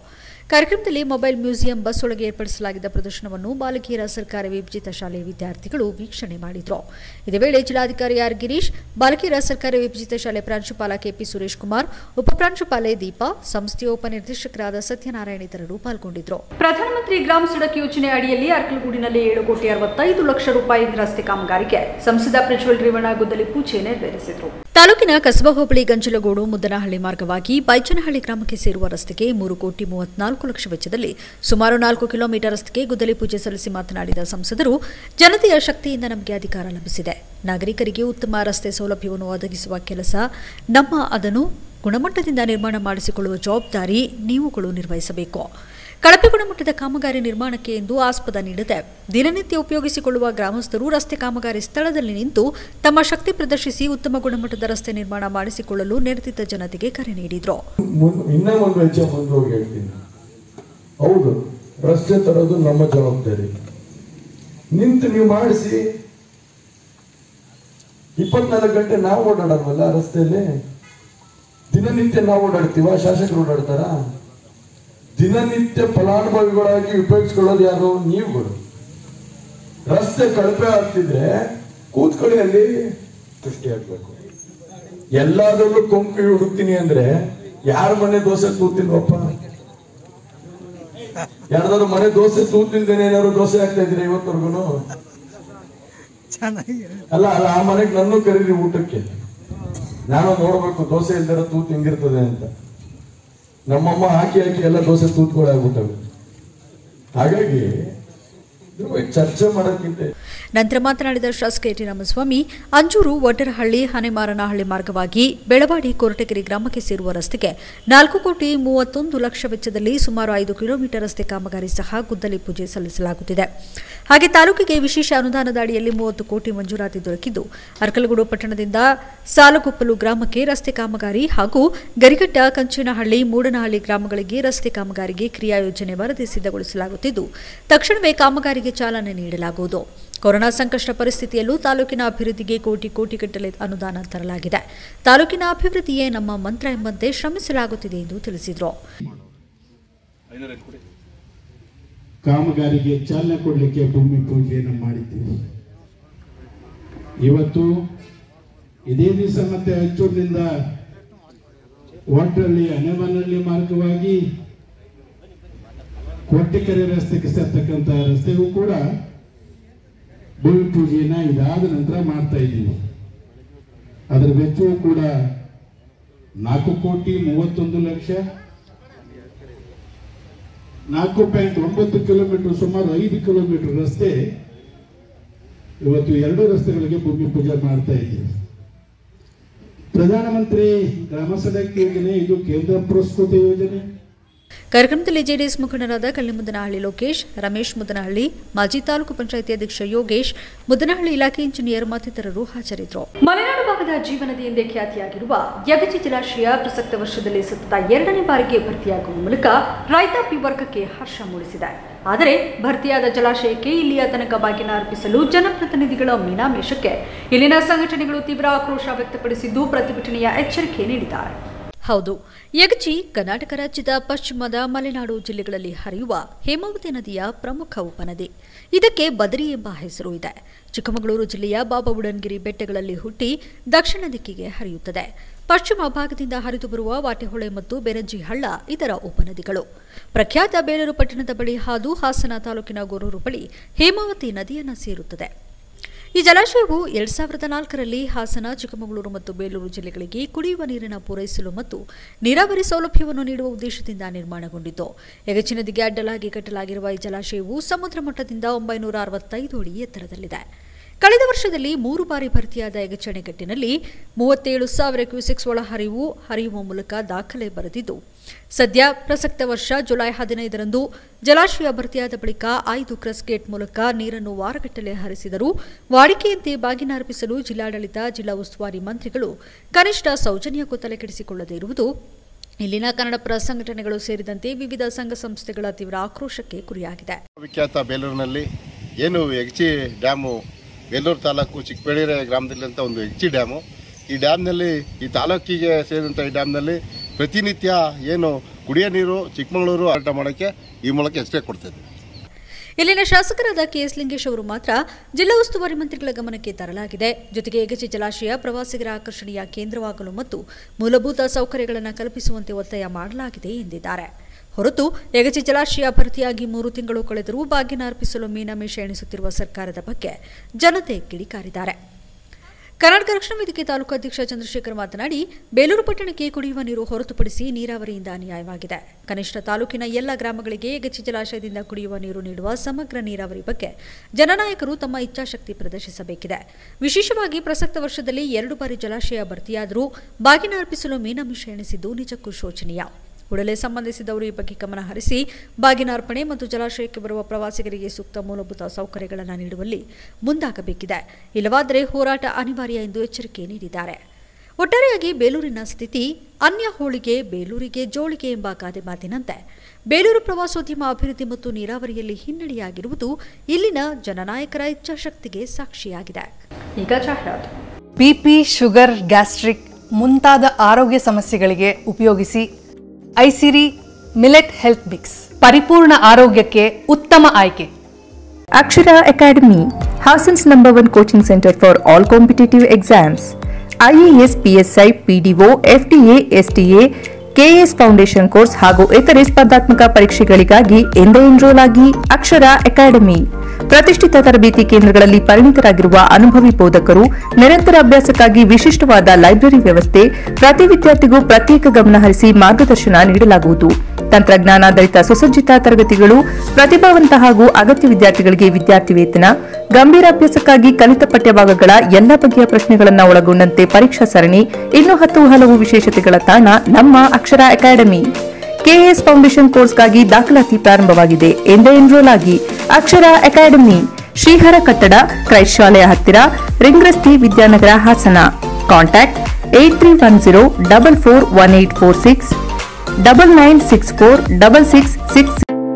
ಕಾರ್ಯಕ್ರಮದಲ್ಲಿ ಮೊಬೈಲ್ ಮ್ಯೂಸಿಯಂ ಬಸ್ ಒಳಗೆ ಏರ್ಪಡಿಸಲಾಗಿದ್ದ ಪ್ರದರ್ಶನವನ್ನು ಬಾಲಕಿಯರ ಸರ್ಕಾರಿ ವಿಭಜಿತ ಶಾಲೆಯ ವಿದ್ಯಾರ್ಥಿಗಳು ವೀಕ್ಷಣೆ ಮಾಡಿದರು. ಇದೇ ವೇಳೆ ಜಿಲ್ಲಾಧಿಕಾರಿ ಆರ್ ಗಿರೀಶ್, ಬಾಲಕಿಯರ ಸರ್ಕಾರಿ ವಿಭಜಿತ ಶಾಲೆ ಪ್ರಾಂಶುಪಾಲ ಕೆಪಿ ಸುರೇಶ್ ಕುಮಾರ್, ಉಪಪ್ರಾಂಶುಪಾಲೆ ದೀಪಾ, ಸಂಸ್ಥೆಯ ಉಪನಿರ್ದೇಶಕರಾದ ಸತ್ಯನಾರಾಯಣ ಇತರರು ಪಾಲ್ಗೊಂಡಿದ್ದರು. ಪ್ರಧಾನಮಂತ್ರಿ ಗ್ರಾಮ ಸಡಕ್ ಯೋಜನೆ ಅಡಿಯಲ್ಲಿ ಅರ್ಕಲಗೂಡಿನಲ್ಲಿ ಏಳು ಕೋಟಿ ಅರವತ್ತೈದು ಲಕ್ಷ ರೂಪಾಯಿ ರಸ್ತೆ ಕಾಮಗಾರಿಗೆ ಸಂಸದ ಪ್ರಜ್ವಲ್ ರೇವಣ್ಣ ಗುದ್ದಲಿ ಪೂಜೆ ನೆರವೇರಿಸಿದರು. ತಾಲೂಕಿನ ಕಸಬಾ ಹೋಬಳಿ ಗಂಜಲಗೋಡು ಮುದ್ದನಹಳ್ಳಿ ಮಾರ್ಗವಾಗಿ ಬೈಚನಹಳ್ಳಿ ಗ್ರಾಮಕ್ಕೆ ಸೇರುವ ರಸ್ತೆಗೆ ಮೂರು ಕೋಟಿ ಮೂವತ್ನಾಲ್ಕು ಲಕ್ಷ ವೆಚ್ಚದಲ್ಲಿ ಸುಮಾರು ನಾಲ್ಕು ಕಿಲೋಮೀಟರ್ ರಸ್ತೆಗೆ ಗುದ್ದಲಿ ಪೂಜೆ ಸಲ್ಲಿಸಿ ಮಾತನಾಡಿದ ಸಂಸದರು, ಜನತೆಯ ಶಕ್ತಿಯಿಂದ ನಮಗೆ ಅಧಿಕಾರ ಲಭಿಸಿದೆ. ನಾಗರಿಕರಿಗೆ ಉತ್ತಮ ರಸ್ತೆ ಸೌಲಭ್ಯವನ್ನು ಒದಗಿಸುವ ಕೆಲಸ ನಮ್ಮ, ಅದನ್ನು ಗುಣಮಟ್ಟದಿಂದ ನಿರ್ಮಾಣ ಮಾಡಿಸಿಕೊಳ್ಳುವ ಜವಾಬ್ದಾರಿ ನೀವುಗಳು ನಿರ್ವಹಿಸಬೇಕು. ಕಳಪೆ ಗುಣಮಟ್ಟದ ಕಾಮಗಾರಿ ನಿರ್ಮಾಣಕ್ಕೆ ಎಂದು ಆಸ್ಪದ ನೀಡದೆ ದಿನನಿತ್ಯ ಉಪಯೋಗಿಸಿಕೊಳ್ಳುವ ಗ್ರಾಮಸ್ಥರು ರಸ್ತೆ ಕಾಮಗಾರಿ ಸ್ಥಳದಲ್ಲಿ ನಿಂತು ತಮ್ಮ ಶಕ್ತಿ ಪ್ರದರ್ಶಿಸಿ ಉತ್ತಮ ಗುಣಮಟ್ಟದ ರಸ್ತೆ ನಿರ್ಮಾಣ ಮಾಡಿಸಿಕೊಳ್ಳಲು ನೆರೆದಿದ್ದ ಜನತೆಗೆ ಕರೆ ನೀಡಿದರು. ಇನ್ನೂ ಒಂದು ಹೆಜ್ಜೆ ಮುಂದೋಗಿ ಹೇಳ್ತೀನಿ, ಹೌದು, ರಸ್ತೆ ತರೋದು ನಮ್ಮ ಜವಾಬ್ದಾರಿ. ನಿಂತು ನೀವು ಮಾಡಿಸಿ ಇಪ್ಪತ್ನಾಲ್ಕು ಗಂಟೆ ನಾವು ಓಡಾಡಲ್ವಲ್ಲ ರಸ್ತೆಯಲ್ಲಿ. ದಿನನಿತ್ಯ ನಾವು ಓಡಾಡ್ತೀವ, ಶಾಸಕರು ಓಡಾಡ್ತಾರ? ದಿನನಿತ್ಯ ಫಲಾನುಭವಿಗಳಾಗಿ ಉಪಯೋಗಿಸ್ಕೊಳ್ಳೋದು ಯಾರು? ನೀವುಗಳು. ರಸ್ತೆ ಕಳಪೆ ಆಗ್ತಿದ್ರೆ ಕೂತ್ಕೊಳ್ಳಿ, ಅಲ್ಲಿ ಸೃಷ್ಟಿ ಆಗ್ಬೇಕು. ಎಲ್ಲಾದ್ರಲ್ಲೂ ಕೊಂಕು ಹುಡುಕ್ತೀನಿ ಅಂದ್ರೆ ಯಾರ ಮನೆ ದೋಸೆ ತೂತಿಲ್ವಪ್ಪ? ಯಾರ್ದಾದ್ರು ಮನೆ ದೋಸೆ ತೂತಿಲ್ದೇನೆ ಏನಾದ್ರು ದೋಸೆ ಆಗ್ತಾ ಇದ್ರೆ ಇವತ್ತವರೆಗೂ? ಅಲ್ಲ ಅಲ್ಲ ಆ ಮನೆಗೆ ನನ್ನೂ ಕರೀರಿ ಊಟಕ್ಕೆ, ನಾನು ನೋಡ್ಬೇಕು ದೋಸೆ ಇಲ್ದಾರ ತೂತ್ ಹಿಂಗಿರ್ತದೆ ಅಂತ. ನಮ್ಮಮ್ಮ ಹಾಕಿ ಹಾಕಿ ಎಲ್ಲ ದೋಸೆ ತೂತ್ಕೊಳ್ಳಾಗ್ಬಿಟ್ಟವೆ. ಹಾಗಾಗಿ ಚರ್ಚೆ ಮಾಡೋಕ್ಕಿಂತ ನಂತರ ಮಾತನಾಡಿದ ಶಾಸಕ ಟಿ ರಾಮಸ್ವಾಮಿ, ಅಂಜೂರು, ವಡ್ಡರಹಳ್ಳಿ, ಹನೆಮಾರನಹಳ್ಳಿ ಮಾರ್ಗವಾಗಿ ಬೆಳವಾಡಿ, ಕೊರಟಗೆರೆ ಗ್ರಾಮಕ್ಕೆ ಸೇರುವ ರಸ್ತೆಗೆ ನಾಲ್ಕು ಕೋಟಿ ಮೂವತ್ತೊಂದು ಲಕ್ಷ ವೆಚ್ಚದಲ್ಲಿ ಸುಮಾರು ಐದು ಕಿಲೋಮೀಟರ್ ರಸ್ತೆ ಕಾಮಗಾರಿ ಸಹ ಗುದ್ದಲಿ ಪೂಜೆ ಸಲ್ಲಿಸಲಾಗುತ್ತಿದೆ. ಹಾಗೆ ತಾಲೂಕಿಗೆ ವಿಶೇಷ ಅನುದಾನದ ಅಡಿಯಲ್ಲಿ ಮೂವತ್ತು ಕೋಟಿ ಮಂಜೂರಾತಿ ದೊರಕಿದ್ದು, ಅರ್ಕಲಗೂಡು ಪಟ್ಟಣದಿಂದ ಸಾಲಗುಪ್ಪಲು ಗ್ರಾಮಕ್ಕೆ ರಸ್ತೆ ಕಾಮಗಾರಿ ಹಾಗೂ ಗರಿಘಟ್ಟ, ಕಂಚನಹಳ್ಳಿ, ಮೂಡನಹಳ್ಳಿ ಗ್ರಾಮಗಳಿಗೆ ರಸ್ತೆ ಕಾಮಗಾರಿಗೆ ಕ್ರಿಯಾಯೋಜನೆ ವರದಿ ಸಿದ್ಧಗೊಳಿಸಲಾಗುತ್ತಿದ್ದು, ತಕ್ಷಣವೇ ಕಾಮಗಾರಿಗೆ ಚಾಲನೆ ನೀಡಲಾಗುವುದು. ಕೊರೋನಾ ಸಂಕಷ್ಟ ಪರಿಸ್ಥಿತಿಯಲ್ಲೂ ತಾಲೂಕಿನ ಅಭಿವೃದ್ಧಿಗೆ ಕೋಟಿ ಕೋಟಿಗಟ್ಟಲೆ ಅನುದಾನ ತರಲಾಗಿದೆ. ತಾಲೂಕಿನ ಅಭಿವೃದ್ಧಿಯೇ ನಮ್ಮ ಮಂತ್ರ ಎಂಬಂತೆ ಶ್ರಮಿಸಲಾಗುತ್ತಿದೆ ಎಂದು ತಿಳಿಸಿದರು. ಕಾಮಗಾರಿಗೆ ಚಾಲನೆ ಕೊಡಲಿಕ್ಕೆ ಭೂಮಿ ಪೂಜೆಯನ್ನು ಮಾಡಿದ್ದೀವಿ. ಇವತ್ತು ಇದೇ ದಿವಸ ಮತ್ತೆ ಹಚ್ಚೂರಿನಿಂದ ಒಡ್ಡಳ್ಳಿ, ಹನೆಮನಹಳ್ಳಿ ಮಾರ್ಗವಾಗಿ ಕೊರಟಗೆರೆ ರಸ್ತೆಗೆ ಸೇರ್ತಕ್ಕಂಥ ರಸ್ತೆಗೂ ಕೂಡ ಭೂಮಿ ಪೂಜೆಯನ್ನ ಇದಾದ ನಂತರ ಮಾಡ್ತಾ ಇದ್ದೀವಿ. ಅದರ ವೆಚ್ಚವೂ ಕೂಡ ನಾಲ್ಕು ಕೋಟಿ ಮೂವತ್ತೊಂದು ಲಕ್ಷ, ನಾಲ್ಕು ಪಾಯಿಂಟ್ ಒಂಬತ್ತು ಕಿಲೋಮೀಟರ್, ಸುಮಾರು ಐದು ಕಿಲೋಮೀಟರ್ ರಸ್ತೆ ಇವತ್ತು ಎರಡು ರಸ್ತೆಗಳಿಗೆ ಭೂಮಿ ಪೂಜೆ ಮಾಡ್ತಾ ಇದ್ದೀವಿ. ಪ್ರಧಾನಮಂತ್ರಿ ಗ್ರಾಮ ಸಡಕ್ ಯೋಜನೆ ಇದು ಕೇಂದ್ರ ಪುರಸ್ಕೃತ ಯೋಜನೆ. ಕಾರ್ಯಕ್ರಮದಲ್ಲಿ ಜೆಡಿಎಸ್ ಮುಖಂಡರಾದ ಕಳ್ಳಿಮುದ್ದನಹಳ್ಳಿ ಲೋಕೇಶ್, ರಮೇಶ್ ಮುದ್ದನಹಳ್ಳಿ, ಮಾಜಿ ತಾಲೂಕು ಪಂಚಾಯಿತಿ ಅಧ್ಯಕ್ಷ ಯೋಗೇಶ್, ಮುದ್ದನಹಳ್ಳಿ ಇಲಾಖೆ ಇಂಜಿನಿಯರ್ ಮತ್ತಿತರರು ಹಾಜರಿದ್ದರು. ಮಲೆನಾಡು ಭಾಗದ ಜೀವನದಿ ಎಂದೇ ಖ್ಯಾತಿಯಾಗಿರುವ ಯಗಚಿ ಜಲಾಶಯ ಪ್ರಸಕ್ತ ವರ್ಷದಲ್ಲಿ ಸತತ ಎರಡನೇ ಬಾರಿಗೆ ಭರ್ತಿಯಾಗುವ ಮೂಲಕ ರೈತಾಪಿ ವರ್ಗಕ್ಕೆ ಹರ್ಷ ಮೂಡಿಸಿದೆ. ಆದರೆ ಭರ್ತಿಯಾದ ಜಲಾಶಯಕ್ಕೆ ಇಲ್ಲಿಯ ತನಕ ಬಾಗಿನ ಅರ್ಪಿಸಲು ಜನಪ್ರತಿನಿಧಿಗಳ ಮೀನಾಮೇಷಕ್ಕೆ ಇಲ್ಲಿನ ಸಂಘಟನೆಗಳು ತೀವ್ರ ಆಕ್ರೋಶ ವ್ಯಕ್ತಪಡಿಸಿದ್ದು, ಪ್ರತಿಭಟನೆಯ ಎಚ್ಚರಿಕೆ ನೀಡಿದ್ದಾರೆ. ಹೌದು, ಯಗಚಿ ಕರ್ನಾಟಕ ರಾಜ್ಯದ ಪಶ್ಚಿಮದ ಮಲೆನಾಡು ಜಿಲ್ಲೆಗಳಲ್ಲಿ ಹರಿಯುವ ಹೇಮಾವತಿ ನದಿಯ ಪ್ರಮುಖ ಉಪನದಿ. ಇದಕ್ಕೆ ಬದರಿ ಎಂಬ ಹೆಸರು ಇದೆ. ಚಿಕ್ಕಮಗಳೂರು ಜಿಲ್ಲೆಯ ಬಾಬಾಬುಡನ್ಗಿರಿ ಬೆಟ್ಟಗಳಲ್ಲಿ ಹುಟ್ಟಿ ದಕ್ಷಿಣ ದಿಕ್ಕಿಗೆ ಹರಿಯುತ್ತದೆ. ಪಶ್ಚಿಮ ಭಾಗದಿಂದ ಹರಿದು ಬರುವ ವಾಟೆಹೊಳೆ ಮತ್ತು ಬೆರಂಜಿ ಹಳ್ಳ ಇದರ ಉಪನದಿಗಳು. ಪ್ರಖ್ಯಾತ ಬೇಲೂರು ಪಟ್ಟಣದ ಬಳಿ ಹಾದು ಹಾಸನ ತಾಲೂಕಿನ ಗೊರೂರು ಬಳಿ ಹೇಮಾವತಿ ನದಿಯನ್ನು ಸೇರುತ್ತದೆ. ಈ ಜಲಾಶಯವು ಎರಡ್ ಸಾವಿರದ ನಾಲ್ಕರಲ್ಲಿ ಹಾಸನ, ಚಿಕ್ಕಮಗಳೂರು ಮತ್ತು ಬೇಲೂರು ಜಿಲ್ಲೆಗಳಿಗೆ ಕುಡಿಯುವ ನೀರಿನ ಪೂರೈಸಲು ಮತ್ತು ನೀರಾವರಿ ಸೌಲಭ್ಯವನ್ನು ನೀಡುವ ಉದ್ದೇಶದಿಂದ ನಿರ್ಮಾಣಗೊಂಡಿದ್ದು, ಯಗಚಿ ನದಿಗೆ ಅಡ್ಡಲಾಗಿ ಕಟ್ಟಲಾಗಿರುವ ಈ ಜಲಾಶಯವು ಸಮುದ್ರ ಮಟ್ಟದಿಂದ ಒಂಬೈನೂರ ಅರವತ್ತೈದು ಅಡಿ ಎತ್ತರದಲ್ಲಿದೆ. ಕಳೆದ ವರ್ಷದಲ್ಲಿ ಮೂರು ಬಾರಿ ಭರ್ತಿಯಾದ ಯಗಚಿ ಅಣೆಕಟ್ಟಿನಲ್ಲಿ ಮೂವತ್ತೇಳು ಸಾವಿರ ಕ್ಯೂಸೆಕ್ಸ್ ಒಳಹರಿವು ಹರಿಯುವ ಮೂಲಕ ದಾಖಲೆ ಬರೆದಿದ್ದು, ಸದ್ಯ ಪ್ರಸಕ್ತ ವರ್ಷ ಜುಲೈ ಹದಿನೈದರಂದು ಜಲಾಶಯ ಭರ್ತಿಯಾದ ಬಳಿಕ ಐದು ಕ್ರಸ್ ಗೇಟ್ ಮೂಲಕ ನೀರನ್ನು ವಾರಗಟ್ಟಲೆ ಹರಿಸಿದರೂ ವಾಡಿಕೆಯಂತೆ ಬಾಗಿನ ಅರ್ಪಿಸಲು ಜಿಲ್ಲಾಡಳಿತ, ಜಿಲ್ಲಾ ಉಸ್ತುವಾರಿ ಮಂತ್ರಿಗಳು ಕನಿಷ್ಠ ಸೌಜನ್ಯಕ್ಕೂ ತಲೆಕೆಡಿಸಿಕೊಳ್ಳದೇ ಇರುವುದು ಇಲ್ಲಿನ ಕನ್ನಡಪರ ಸಂಘಟನೆಗಳು ಸೇರಿದಂತೆ ವಿವಿಧ ಸಂಘ ಸಂಸ್ಥೆಗಳ ತೀವ್ರ ಆಕ್ರೋಶಕ್ಕೆ ಗುರಿಯಾಗಿದೆ. ವಿಖ್ಯಾತ ಬೇಲೂರಿನಲ್ಲಿ ಏನು ಯಗಚಿ ಡ್ಯಾಮು, ಬೇಲೂರು ತಾಲೂಕು ಚಿಕ್ಕಬೇಡಿರೆ ಗ್ರಾಮದಲ್ಲಿ ಅಂತ ಒಂದು ಯಗಚಿ ಡ್ಯಾಮು. ಈ ಡ್ಯಾಮ್ನಲ್ಲಿ ಈ ತಾಲೂಕಿಗೆ ಸೇರಿದಂಥ ಈ ಡ್ಯಾಮ್ನಲ್ಲಿ ಪ್ರತಿನಿತ್ಯ ಏನು ಕುಡಿಯೋ ನೀರು ಚಿಕ್ಕಮಗಳೂರು ಆಟ ಮಾಡೋಕ್ಕೆ ಈ ಮೂಲಕ ಎಚ್ಚರಿಕೆ ಕೊಡ್ತಿದ್ವಿ. ಇಲ್ಲಿನ ಶಾಸಕರಾದ ಕೆಎಸ್ ಲಿಂಗೇಶ್ ಅವರು ಮಾತ್ರ ಜಿಲ್ಲಾ ಉಸ್ತುವಾರಿ ಮಂತ್ರಿಗಳ ಗಮನಕ್ಕೆ ತರಲಾಗಿದೆ. ಜೊತೆಗೆ ಯಗಚಿ ಜಲಾಶಯ ಪ್ರವಾಸಿಗರ ಆಕರ್ಷಣೆಯ ಕೇಂದ್ರವಾಗಲು ಮತ್ತು ಮೂಲಭೂತ ಸೌಕರ್ಯಗಳನ್ನು ಕಲ್ಪಿಸುವಂತೆ ಒತ್ತಾಯ ಮಾಡಲಾಗಿದೆ ಎಂದಿದ್ದಾರೆ. ಹೊರತು ಯಗಚಿ ಜಲಾಶಯ ಭರ್ತಿಯಾಗಿ ಮೂರು ತಿಂಗಳು ಕಳೆದರೂ ಬಾಗಿನ ಅರ್ಪಿಸಲು ಮೀನಾಮೇಷ ಎಣಿಸುತ್ತಿರುವ ಸರ್ಕಾರದ ಬಗ್ಗೆ ಜನತೆ ಕಿಡಿಕಾರಿದ್ದಾರೆ. ಕರ್ನಾಟಕ ರಕ್ಷಣಾ ವೇದಿಕೆ ತಾಲೂಕು ಅಧ್ಯಕ್ಷ ಚಂದ್ರಶೇಖರ್ ಮಾತನಾಡಿ, ಬೇಲೂರು ಪಟ್ಟಣಕ್ಕೆ ಕುಡಿಯುವ ನೀರು ಹೊರತುಪಡಿಸಿ ನೀರಾವರಿಯಿಂದ ಅನ್ಯಾಯವಾಗಿದೆ. ಕನಿಷ್ಠ ತಾಲೂಕಿನ ಎಲ್ಲ ಗ್ರಾಮಗಳಿಗೆ ಯಗಚಿ ಜಲಾಶಯದಿಂದ ಕುಡಿಯುವ ನೀರು ನೀಡುವ ಸಮಗ್ರ ನೀರಾವರಿ ಬಗ್ಗೆ ಜನನಾಯಕರು ತಮ್ಮ ಇಚ್ಛಾಶಕ್ತಿ ಪ್ರದರ್ಶಿಸಬೇಕಿದೆ. ವಿಶೇಷವಾಗಿ ಪ್ರಸಕ್ತ ವರ್ಷದಲ್ಲಿ ಎರಡು ಬಾರಿ ಜಲಾಶಯ ಭರ್ತಿಯಾದರೂ ಬಾಗಿನ ಅರ್ಪಿಸಲು ಮೀನಾಮಿಷ ಎಣಿಸಿದ್ದು ನಿಜಕ್ಕೂ ಶೋಚನೀಯ. ಕೂಡಲೇ ಸಂಬಂಧಿಸಿದವರು ಈ ಬಗ್ಗೆ ಗಮನ ಹರಿಸಿ ಬಾಗಿನ ಅರ್ಪಣೆ ಮತ್ತು ಜಲಾಶಯಕ್ಕೆ ಬರುವ ಪ್ರವಾಸಿಗರಿಗೆ ಸೂಕ್ತ ಮೂಲಭೂತ ಸೌಕರ್ಯಗಳನ್ನು ನೀಡುವಲ್ಲಿ ಮುಂದಾಗಬೇಕಿದೆ. ಇಲ್ಲವಾದರೆ ಹೋರಾಟ ಅನಿವಾರ್ಯ ಎಂದು ಎಚ್ಚರಿಕೆ ನೀಡಿದ್ದಾರೆ. ಒಟ್ಟಾರೆಯಾಗಿ ಬೇಲೂರಿನ ಸ್ಥಿತಿ ಅನ್ಯ ಹೋಳಿಗೆ ಬೇಲೂರಿಗೆ ಜೋಳಿಗೆ ಎಂಬ ಗಾದೆ ಮಾತಿನಂತೆ ಬೇಲೂರು ಪ್ರವಾಸೋದ್ಯಮ ಅಭಿವೃದ್ಧಿ ಮತ್ತು ನೀರಾವರಿಯಲ್ಲಿ ಹಿನ್ನಡೆಯಾಗಿರುವುದು ಇಲ್ಲಿನ ಜನನಾಯಕರ ಇಚ್ಛಾಶಕ್ತಿಗೆ ಸಾಕ್ಷಿಯಾಗಿದೆ. ಈಗ ಜಾಹೀರಾತು. ಬಿಪಿ, ಶುಗರ್, ಗ್ಯಾಸ್ಟ್ರಿಕ್ ಮುಂತಾದ ಆರೋಗ್ಯ ಸಮಸ್ಯೆಗಳಿಗೆ ಉಪಯೋಗಿಸಿ ಐಸಿರಿ ಮಿಲೆಟ್ ಹೆಲ್ತ್ ಮಿಕ್ಸ್. ಪರಿಪೂರ್ಣ ಆರೋಗ್ಯಕ್ಕೆ ಉತ್ತಮ ಆಯ್ಕೆ. Akshara Academy, Hassan's number one coaching center for all competitive exams. I A S, P S I, P D O, F D A, S T A, K A S foundation course ಹಾಗೂ ಇತರೆ ಸ್ಪರ್ಧಾತ್ಮಕ ಪರೀಕ್ಷೆಗಳಿಗಾಗಿ ಎಂದೇ enrol ಆಗಿ ಅಕ್ಷರ academy. ಪ್ರತಿಷ್ಠಿತ ತರಬೇತಿ ಕೇಂದ್ರಗಳಲ್ಲಿ ಪರಿಣಿತರಾಗಿರುವ ಅನುಭವಿ ಬೋಧಕರು, ನಿರಂತರ ಅಭ್ಯಾಸಕ್ಕಾಗಿ ವಿಶಿಷ್ಟವಾದ ಲೈಬ್ರರಿ ವ್ಯವಸ್ಥೆ, ಪ್ರತಿ ವಿದ್ಯಾರ್ಥಿಗೂ ಪ್ರತ್ಯೇಕ ಗಮನ ಹರಿಸಿ ಮಾರ್ಗದರ್ಶನ ನೀಡಲಾಗುವುದು. ತಂತ್ರಜ್ಞಾನಾಧಾರಿತ ಸುಸಜ್ಜಿತ ತರಗತಿಗಳು, ಪ್ರತಿಭಾವಂತ ಹಾಗೂ ಅಗತ್ಯ ವಿದ್ಯಾರ್ಥಿಗಳಿಗೆ ವಿದ್ಯಾರ್ಥಿ ವೇತನ, ಗಂಭೀರ ಅಭ್ಯಾಸಕ್ಕಾಗಿ ಕಲಿತ ಪಠ್ಯಭಾಗಗಳ ಎಲ್ಲ ಬಗೆಯ ಪ್ರಶ್ನೆಗಳನ್ನು ಒಳಗೊಂಡಂತೆ ಪರೀಕ್ಷಾ ಸರಣಿ, ಇನ್ನೂ ಹತ್ತು ಹಲವು ವಿಶೇಷತೆಗಳ ತಾಣ ನಮ್ಮ ಅಕ್ಷರ ಅಕಾಡೆಮಿ. ಕೆಎಎಸ್ ಫೌಂಡೇಶನ್ ಕೋರ್ಸ್ಗಾಗಿ ದಾಖಲಾತಿ ಪ್ರಾರಂಭವಾಗಿದೆ. ಎಂದೇ ಎನ್ರೋಲ್ ಆಗಿ ಅಕ್ಷರ ಅಕಾಡೆಮಿ, ಶ್ರೀಹರ ಕಟ್ಟಡ, ಕ್ರೈಸ್ಟ್ ಶಾಲೆಯ ಹತ್ತಿರ, ರಿಂಗ್ ರಸ್ತೆ, Vidyanagar, Hassan. Contact eight three one zero double four one eight four six double nine six four double six six.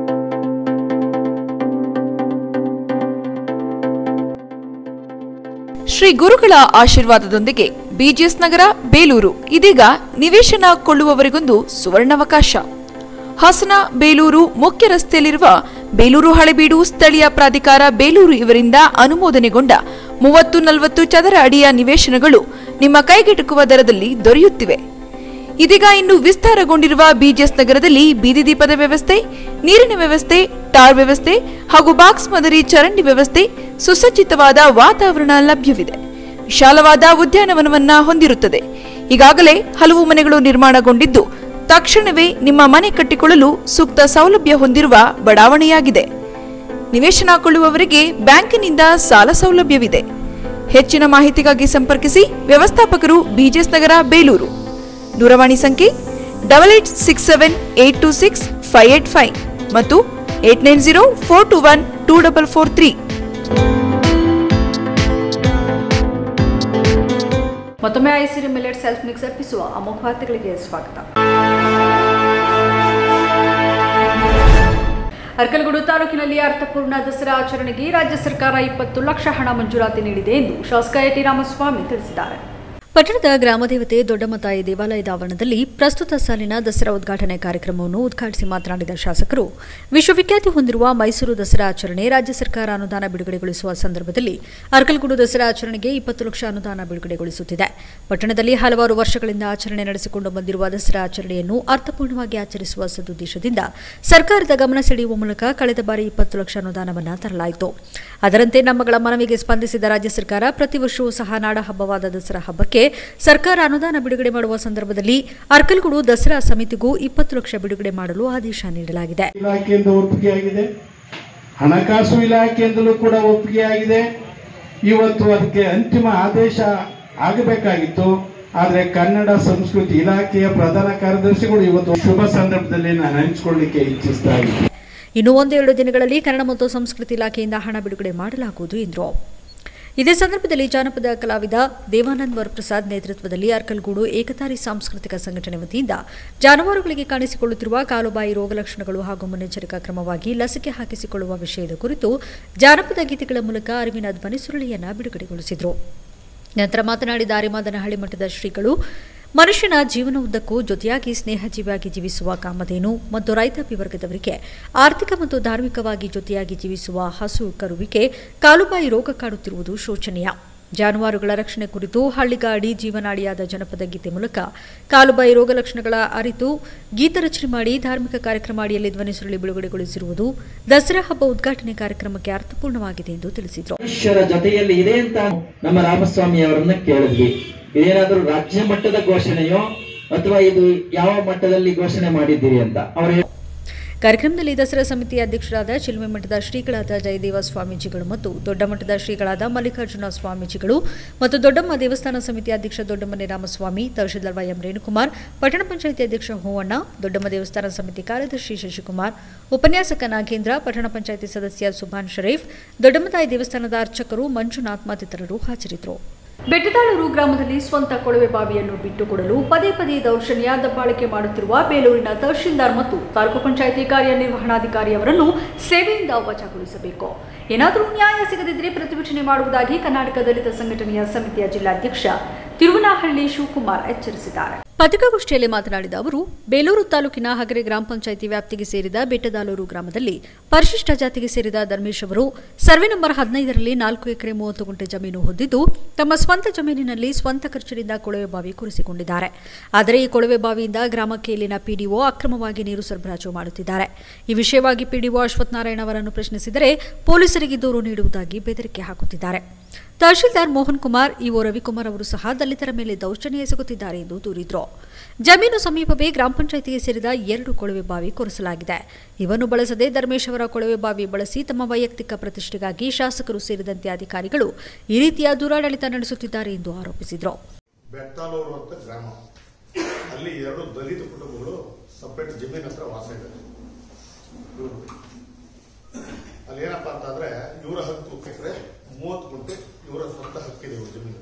Shri ಗುರುಗಳ ಆಶೀರ್ವಾದದೊಂದಿಗೆ ಬಿಜಿಎಸ್ ನಗರ ಬೇಲೂರು ಇದೀಗ ನಿವೇಶನ ಕೊಳ್ಳುವವರಿಗೊಂದು ಸುವರ್ಣಾವಕಾಶ. ಹಾಸನ ಬೇಲೂರು ಮುಖ್ಯ ರಸ್ತೆಯಲ್ಲಿರುವ ಬೇಲೂರು ಹಳೆಬೀಡು ಸ್ಥಳೀಯ ಪ್ರಾಧಿಕಾರ ಬೇಲೂರು ಇವರಿಂದ ಅನುಮೋದನೆಗೊಂಡ ಮೂವತ್ತು ನಲವತ್ತು ಚದರ ಅಡಿಯ ನಿವೇಶನಗಳು ನಿಮ್ಮ ಕೈಗೆಟುಕುವ ದರದಲ್ಲಿ ದೊರೆಯುತ್ತಿವೆ. ಇದೀಗ ಇನ್ನು ವಿಸ್ತಾರಗೊಂಡಿರುವ ಬಿಜಿಎಸ್ ನಗರದಲ್ಲಿ ಬೀದಿ ದೀಪದ ವ್ಯವಸ್ಥೆ, ನೀರಿನ ವ್ಯವಸ್ಥೆ, ಟಾರ್ ವ್ಯವಸ್ಥೆ ಹಾಗೂ ಬಾಕ್ಸ್ ಮಾದರಿ ಚರಂಡಿ ವ್ಯವಸ್ಥೆ, ಸುಸಜ್ಜಿತವಾದ ವಾತಾವರಣ ಲಭ್ಯವಿದೆ. ವಿಶಾಲವಾದ ಉದ್ಯಾನವನವನ್ನ ಹೊಂದಿರುತ್ತದೆ. ಈಗಾಗಲೇ ಹಲವು ಮನೆಗಳು ನಿರ್ಮಾಣಗೊಂಡಿದ್ದು ತಕ್ಷಣವೇ ನಿಮ್ಮ ಮನೆ ಕಟ್ಟಿಕೊಳ್ಳಲು ಸೂಕ್ತ ಸೌಲಭ್ಯ ಹೊಂದಿರುವ ಬಡಾವಣೆಯಾಗಿದೆ. ನಿವೇಶನ ಕೊಳ್ಳುವವರಿಗೆ ಬ್ಯಾಂಕಿನಿಂದ ಸಾಲ ಸೌಲಭ್ಯವಿದೆ. ಹೆಚ್ಚಿನ ಮಾಹಿತಿಗಾಗಿ ಸಂಪರ್ಕಿಸಿ ವ್ಯವಸ್ಥಾಪಕರು ಬಿಜಿಎಸ್ ನಗರ ಬೇಲೂರು. ದೂರವಾಣಿ ಸಂಖ್ಯೆ double eight six seven eight two six five eight five ಮತ್ತು eight nine zero four two one two double four three. ಮತ್ತೊಮ್ಮೆ ಐಸಿರಿ ಮಿಲೆಟ್ ಸೆಲ್ಫ್ ಮಿಕ್ಸ್ ಅರ್ಪಿಸುವ ಅಮೋಘ ವಾರ್ತೆಗಳಿಗೆ ಸ್ವಾಗತ. ಅರ್ಕಲಗೂಡು ತಾಲೂಕಿನಲ್ಲಿ ಅರ್ಥಪೂರ್ಣ ದಸರಾ ಆಚರಣೆಗೆ ರಾಜ್ಯ ಸರ್ಕಾರ ಇಪ್ಪತ್ತು ಲಕ್ಷ ಹಣ ಮಂಜೂರಾತಿ ನೀಡಿದೆ ಎಂದು ಶಾಸಕ ಎಟಿ ರಾಮಸ್ವಾಮಿ ತಿಳಿಸಿದ್ದಾರೆ. ಪಟ್ಟಣದ ಗ್ರಾಮದೇವತೆ ದೊಡ್ಡಮತಾಯಿ ದೇವಾಲಯದ ಆವರಣದಲ್ಲಿ ಪ್ರಸ್ತುತ ಸಾಲಿನ ದಸರಾ ಉದ್ಘಾಟನೆ ಕಾರ್ಯಕ್ರಮವನ್ನು ಉದ್ಘಾಟಿಸಿ ಮಾತನಾಡಿದ ಶಾಸಕರು, ವಿಶ್ವವಿಖ್ಯಾತಿ ಹೊಂದಿರುವ ಮೈಸೂರು ದಸರಾ ಆಚರಣೆ ರಾಜ್ಯ ಸರ್ಕಾರ ಅನುದಾನ ಬಿಡುಗಡೆಗೊಳಿಸುವ ಸಂದರ್ಭದಲ್ಲಿ ಅರ್ಕಲಗೂಡು ದಸರಾ ಆಚರಣೆಗೆ ಇಪ್ಪತ್ತು ಲಕ್ಷ ಅನುದಾನ ಬಿಡುಗಡೆಗೊಳಿಸುತ್ತಿದೆ. ಪಟ್ಟಣದಲ್ಲಿ ಹಲವಾರು ವರ್ಷಗಳಿಂದ ಆಚರಣೆ ನಡೆಸಿಕೊಂಡು ಬಂದಿರುವ ದಸರಾ ಆಚರಣೆಯನ್ನು ಅರ್ಥಪೂರ್ಣವಾಗಿ ಆಚರಿಸುವ ಸದುದ್ದೇಶದಿಂದ ಸರ್ಕಾರದ ಗಮನ ಸೆಳೆಯುವ ಮೂಲಕ ಕಳೆದ ಬಾರಿ ಇಪ್ಪತ್ತು ಲಕ್ಷ ಅನುದಾನವನ್ನು ತರಲಾಯಿತು. ಅದರಂತೆ ನಮ್ಮಗಳ ಮನವಿಗೆ ಸ್ಪಂದಿಸಿದ ರಾಜ್ಯ ಸರ್ಕಾರ ಪ್ರತಿ ವರ್ಷವೂ ಸಹ ನಾಡ ಹಬ್ಬವಾದ ದಸರಾ ಹಬ್ಬಕ್ಕೆ ಸರ್ಕಾರ ಅನುದಾನ ಬಿಡುಗಡೆ ಮಾಡುವ ಸಂದರ್ಭದಲ್ಲಿ ಅರ್ಕಲಗೂಡು ದಸರಾ ಸಮಿತಿಗೂ ಇಪ್ಪತ್ತು ಲಕ್ಷ ಬಿಡುಗಡೆ ಮಾಡಲು ಆದೇಶ ನೀಡಲಾಗಿದೆ. ಇಲಾಖೆಯಿಂದ ಒಪ್ಪಿಗೆಯಾಗಿದೆ, ಹಣಕಾಸು ಇಲಾಖೆಯಿಂದಲೂ ಕೂಡ ಒಪ್ಪಿಗೆಯಾಗಿದೆ. ಇವತ್ತು ಅದಕ್ಕೆ ಅಂತಿಮ ಆದೇಶ ಆಗಬೇಕಾಗಿತ್ತು. ಆದರೆ ಕನ್ನಡ ಸಂಸ್ಕೃತಿ ಇಲಾಖೆಯ ಪ್ರಧಾನ ಕಾರ್ಯದರ್ಶಿಗಳು ಇವತ್ತು ಶುಭ ಸಂದರ್ಭದಲ್ಲಿ ನಾನು ಹಂಚಿಕೊಳ್ಳಲಿಕ್ಕೆ ಇಚ್ಛಿಸ್ತಾ ಇದ್ದೀನಿ. ಇನ್ನು ಒಂದೆರಡು ದಿನಗಳಲ್ಲಿ ಕನ್ನಡ ಮತ್ತು ಸಂಸ್ಕೃತಿ ಇಲಾಖೆಯಿಂದ ಹಣ ಬಿಡುಗಡೆ ಮಾಡಲಾಗುವುದು ಎಂದರು. ಇದೇ ಸಂದರ್ಭದಲ್ಲಿ ಜಾನಪದ ಕಲಾವಿದ ದೇವಾನಂದ್ ವರಪ್ರಸಾದ್ ನೇತೃತ್ವದಲ್ಲಿ ಅರ್ಕಲಗೂಡು ಏಕತಾರಿ ಸಾಂಸ್ಕೃತಿಕ ಸಂಘಟನೆ ವತಿಯಿಂದ ಜಾನುವಾರುಗಳಿಗೆ ಕಾಣಿಸಿಕೊಳ್ಳುತ್ತಿರುವ ಕಾಲುಬಾಯಿ ರೋಗ ಲಕ್ಷಣಗಳು ಹಾಗೂ ಮುನ್ನೆಚ್ಚರಿಕಾ ಕ್ರಮವಾಗಿ ಲಸಿಕೆ ಹಾಕಿಸಿಕೊಳ್ಳುವ ವಿಷಯದ ಕುರಿತು ಜಾನಪದ ಗೀತೆಗಳ ಮೂಲಕ ಅರಿವಿನ ಧ್ವನಿ ಸುರುಳಿಯನ್ನು ಬಿಡುಗಡೆಗೊಳಿಸಿದರು. ನಂತರ ಮಾತನಾಡಿದ ಆರಿಮಾದನಹಳ್ಳಿ ಮಠದ ಶ್ರೀಗಳು, ಮನುಷ್ಯನ ಜೀವನ ಉದ್ದಕ್ಕೂ ಜೊತೆಯಾಗಿ ಸ್ನೇಹಜೀವಿಯಾಗಿ ಜೀವಿಸುವ ಕಾಮಧೇನು ಮತ್ತು ರೈತಾಪಿ ವರ್ಗದವರಿಗೆ ಆರ್ಥಿಕ ಮತ್ತು ಧಾರ್ಮಿಕವಾಗಿ ಜೊತೆಯಾಗಿ ಜೀವಿಸುವ ಹಸು ಕರುವಿಗೆ ಕಾಲುಬಾಯಿ ರೋಗ ಕಾಡುತ್ತಿರುವುದು ಶೋಚನೀಯ. ಜಾನುವಾರುಗಳ ರಕ್ಷಣೆ ಕುರಿತು ಹಳ್ಳಿಗಾಡಿ ಜೀವನಾಡಿಯಾದ ಜನಪದ ಗೀತೆ ಮೂಲಕ ಕಾಲುಬಾಯಿ ರೋಗ ಲಕ್ಷಣಗಳ ಅರಿತು ಗೀತ ರಚನೆ ಮಾಡಿ ಧಾರ್ಮಿಕ ಕಾರ್ಯಕ್ರಮ ಅಡಿಯಲ್ಲಿ ಧ್ವನಿ ಸುರುಳಿ ಬಿಡುಗಡೆಗೊಳಿಸಿರುವುದು ದಸರಾ ಹಬ್ಬ ಉದ್ಘಾಟನೆ ಕಾರ್ಯಕ್ರಮಕ್ಕೆ ಅರ್ಥಪೂರ್ಣವಾಗಿದೆ ಎಂದು ತಿಳಿಸಿದರು. ಮನುಷ್ಯರ ಜೊತೆಯಲ್ಲಿ ಇದೆ ಅಂತ ನಮ್ಮ ರಾಮಸ್ವಾಮಿ ಅವರನ್ನ ಕೇಳಿದ್ವಿ. ಇದೇನಾದರೂ ರಾಜ್ಯ ಮಟ್ಟದ ಘೋಷಣೆಯೋ ಅಥವಾ ಇದು ಯಾವ ಮಟ್ಟದಲ್ಲಿ ಘೋಷಣೆ ಮಾಡಿದ್ದೀರಿ ಅಂತ ಅವರು. ಕಾರ್ಯಕ್ರಮದಲ್ಲಿ ದಸರಾ ಸಮಿತಿಯ ಅಧ್ಯಕ್ಷರಾದ ಚಿಲ್ಮೆ ಮಠದ ಶ್ರೀಗಳಾದ ಜಯದೇವ ಸ್ವಾಮೀಜಿಗಳು ಮತ್ತು ದೊಡ್ಡ ಮಠದ ಶ್ರೀಗಳಾದ ಮಲ್ಲಿಕಾರ್ಜುನ ಸ್ವಾಮೀಜಿಗಳು ಮತ್ತು ದೊಡ್ಡಮ್ಮ ದೇವಸ್ಥಾನ ಸಮಿತಿ ಅಧ್ಯಕ್ಷ ದೊಡ್ಡಮನೆ ರಾಮಸ್ವಾಮಿ, ತಹಶೀಲ್ದಾರ್ ವೈಎಂ ರೇಣುಕುಮಾರ್, ಪಟ್ಟಣ ಪಂಚಾಯಿತಿ ಅಧ್ಯಕ್ಷ ಹೂವಣ್ಣ, ದೊಡ್ಡಮ್ಮ ದೇವಸ್ಥಾನ ಸಮಿತಿ ಕಾರ್ಯದರ್ಶಿ ಶಶಿಕುಮಾರ್, ಉಪನ್ಯಾಸಕ ನಾಗೇಂದ್ರ, ಪಟ್ಟಣ ಪಂಚಾಯಿತಿ ಸದಸ್ಯ ಸುಭಾನ್ ಶರೀಫ್, ದೊಡ್ಡಮ್ಮತಾಯಿ ದೇವಸ್ಥಾನದ ಅರ್ಚಕರು ಮಂಜುನಾಥ್ ಮತ್ತಿತರರು ಹಾಜರಿದ್ದರು. ಬೆಟ್ಟದಾಳೂರು ಗ್ರಾಮದಲ್ಲಿ ಸ್ವಂತ ಕೊಳವೆ ಬಾವಿಯನ್ನು ಬಿಟ್ಟುಕೊಡಲು ಪದೇ ಪದೇ ದೌರ್ಜನ್ಯ ದಬ್ಬಾಳಿಕೆ ಮಾಡುತ್ತಿರುವ ಬೇಲೂರಿನ ತಹಶೀಲ್ದಾರ್ ಮತ್ತು ತಾಲೂಕು ಪಂಚಾಯಿತಿ ಕಾರ್ಯನಿರ್ವಹಣಾಧಿಕಾರಿ ಅವರನ್ನು ಸೇವೆಯಿಂದ ವಜಾಗೊಳಿಸಬೇಕು. ಏನಾದರೂ ನ್ಯಾಯ ಸಿಗದಿದ್ದರೆ ಪ್ರತಿಭಟನೆ ಮಾಡುವುದಾಗಿ ಕರ್ನಾಟಕ ದಲಿತ ಸಂಘಟನೆಯ ಸಮಿತಿಯ ಜಿಲ್ಲಾಧ್ಯಕ್ಷ ತಿರುವನಹಳ್ಳಿ ಶಿವಕುಮಾರ್ ಎಚ್ಚರಿಸಿದ್ದಾರೆ. ಪತ್ರಿಕಾಗೋಷ್ಠಿಯಲ್ಲಿ ಮಾತನಾಡಿದ ಅವರು, ಬೇಲೂರು ತಾಲೂಕಿನ ಹಗರೆ ಗ್ರಾಮ ಪಂಚಾಯಿತಿ ವ್ಯಾಪ್ತಿಗೆ ಸೇರಿದ ಬೆಟ್ಟದಾಲೂರು ಗ್ರಾಮದಲ್ಲಿ ಪರಿಶಿಷ್ಟ ಜಾತಿಗೆ ಸೇರಿದ ಧರ್ಮೇಶ್ ಅವರು ಸರ್ವೆ ನಂಬರ್ ಹದಿನೈದರಲ್ಲಿ ನಾಲ್ಕು ಎಕರೆ ಮೂವತ್ತು ಗುಂಟೆ ಜಮೀನು ಹೊಂದಿದ್ದು ತಮ್ಮ ಸ್ವಂತ ಜಮೀನಿನಲ್ಲಿ ಸ್ವಂತ ಖರ್ಚಿನಿಂದ ಕೊಳವೆ ಬಾವಿ ಕೊರೆಸಿಕೊಂಡಿದ್ದಾರೆ. ಆದರೆ ಈ ಕೊಳವೆ ಬಾವಿಯಿಂದ ಗ್ರಾಮಕ್ಕೆ ಇಲ್ಲಿನ ಪಿಡಿಒ ಅಕ್ರಮವಾಗಿ ನೀರು ಸರಬರಾಜು ಮಾಡುತ್ತಿದ್ದಾರೆ. ಈ ವಿಷಯವಾಗಿ ಪಿಡಿಒ ಅಶ್ವಥ್ ನಾರಾಯಣ ಅವರನ್ನು ಪ್ರಶ್ನಿಸಿದರೆ ಪೊಲೀಸರಿಗೆ ದೂರು ನೀಡುವುದಾಗಿ ಬೆದರಿಕೆ ಹಾಕುತ್ತಿದ್ದಾರೆ. ತಹಶೀಲ್ದಾರ್ ಮೋಹನ್ ಕುಮಾರ್, ಇಒ ರವಿಕುಮಾರ್ ಅವರು ಸಹ ದಲಿತರ ಮೇಲೆ ದೌರ್ಜನ್ಯ ಎಸಗುತ್ತಿದ್ದಾರೆ ಎಂದು ದೂರಿದರು. ಜಮೀನು ಸಮೀಪವೇ ಗ್ರಾಮ ಪಂಚಾಯಿತಿಗೆ ಸೇರಿದ ಎರಡು ಕೊಳವೆ ಬಾವಿ ಕೊರೆಸಲಾಗಿದೆ. ಇವನ್ನು ಬಳಸದೆ ಧರ್ಮೇಶ್ ಅವರ ಕೊಳವೆ ಬಾವಿ ಬಳಸಿ ತಮ್ಮ ವೈಯಕ್ತಿಕ ಪ್ರತಿಷ್ಠೆಗಾಗಿ ಶಾಸಕರು ಸೇರಿದಂತೆ ಅಧಿಕಾರಿಗಳು ಈ ರೀತಿಯ ದುರಾಡಳಿತ ನಡೆಸುತ್ತಿದ್ದಾರೆ ಎಂದು ಆರೋಪಿಸಿದರು. ಬೆಟ್ಟದಾಲೂರು ಅಂತ ಗ್ರಾಮ, ಅಲ್ಲಿ ಎರಡು ದಲಿತ ಕುಟುಂಬಗಳು ಸಪರೇಟ್ ಜಮೀನ್ ಹತ್ರ ವಾಸ ಇದ್ದಾರೆ. ಅಲ್ಲಿ ಏನಪ್ಪಾ ಅಂತಂದ್ರೆ ಇವರ ಹತ್ತು ಎಕರೆ ಮೂವತ್ತು ಗುಂಟೆ ಇವರ ಸ್ವಂತ ಹಕ್ಕಿದೆ ಇವ್ರ ಜಮೀನು.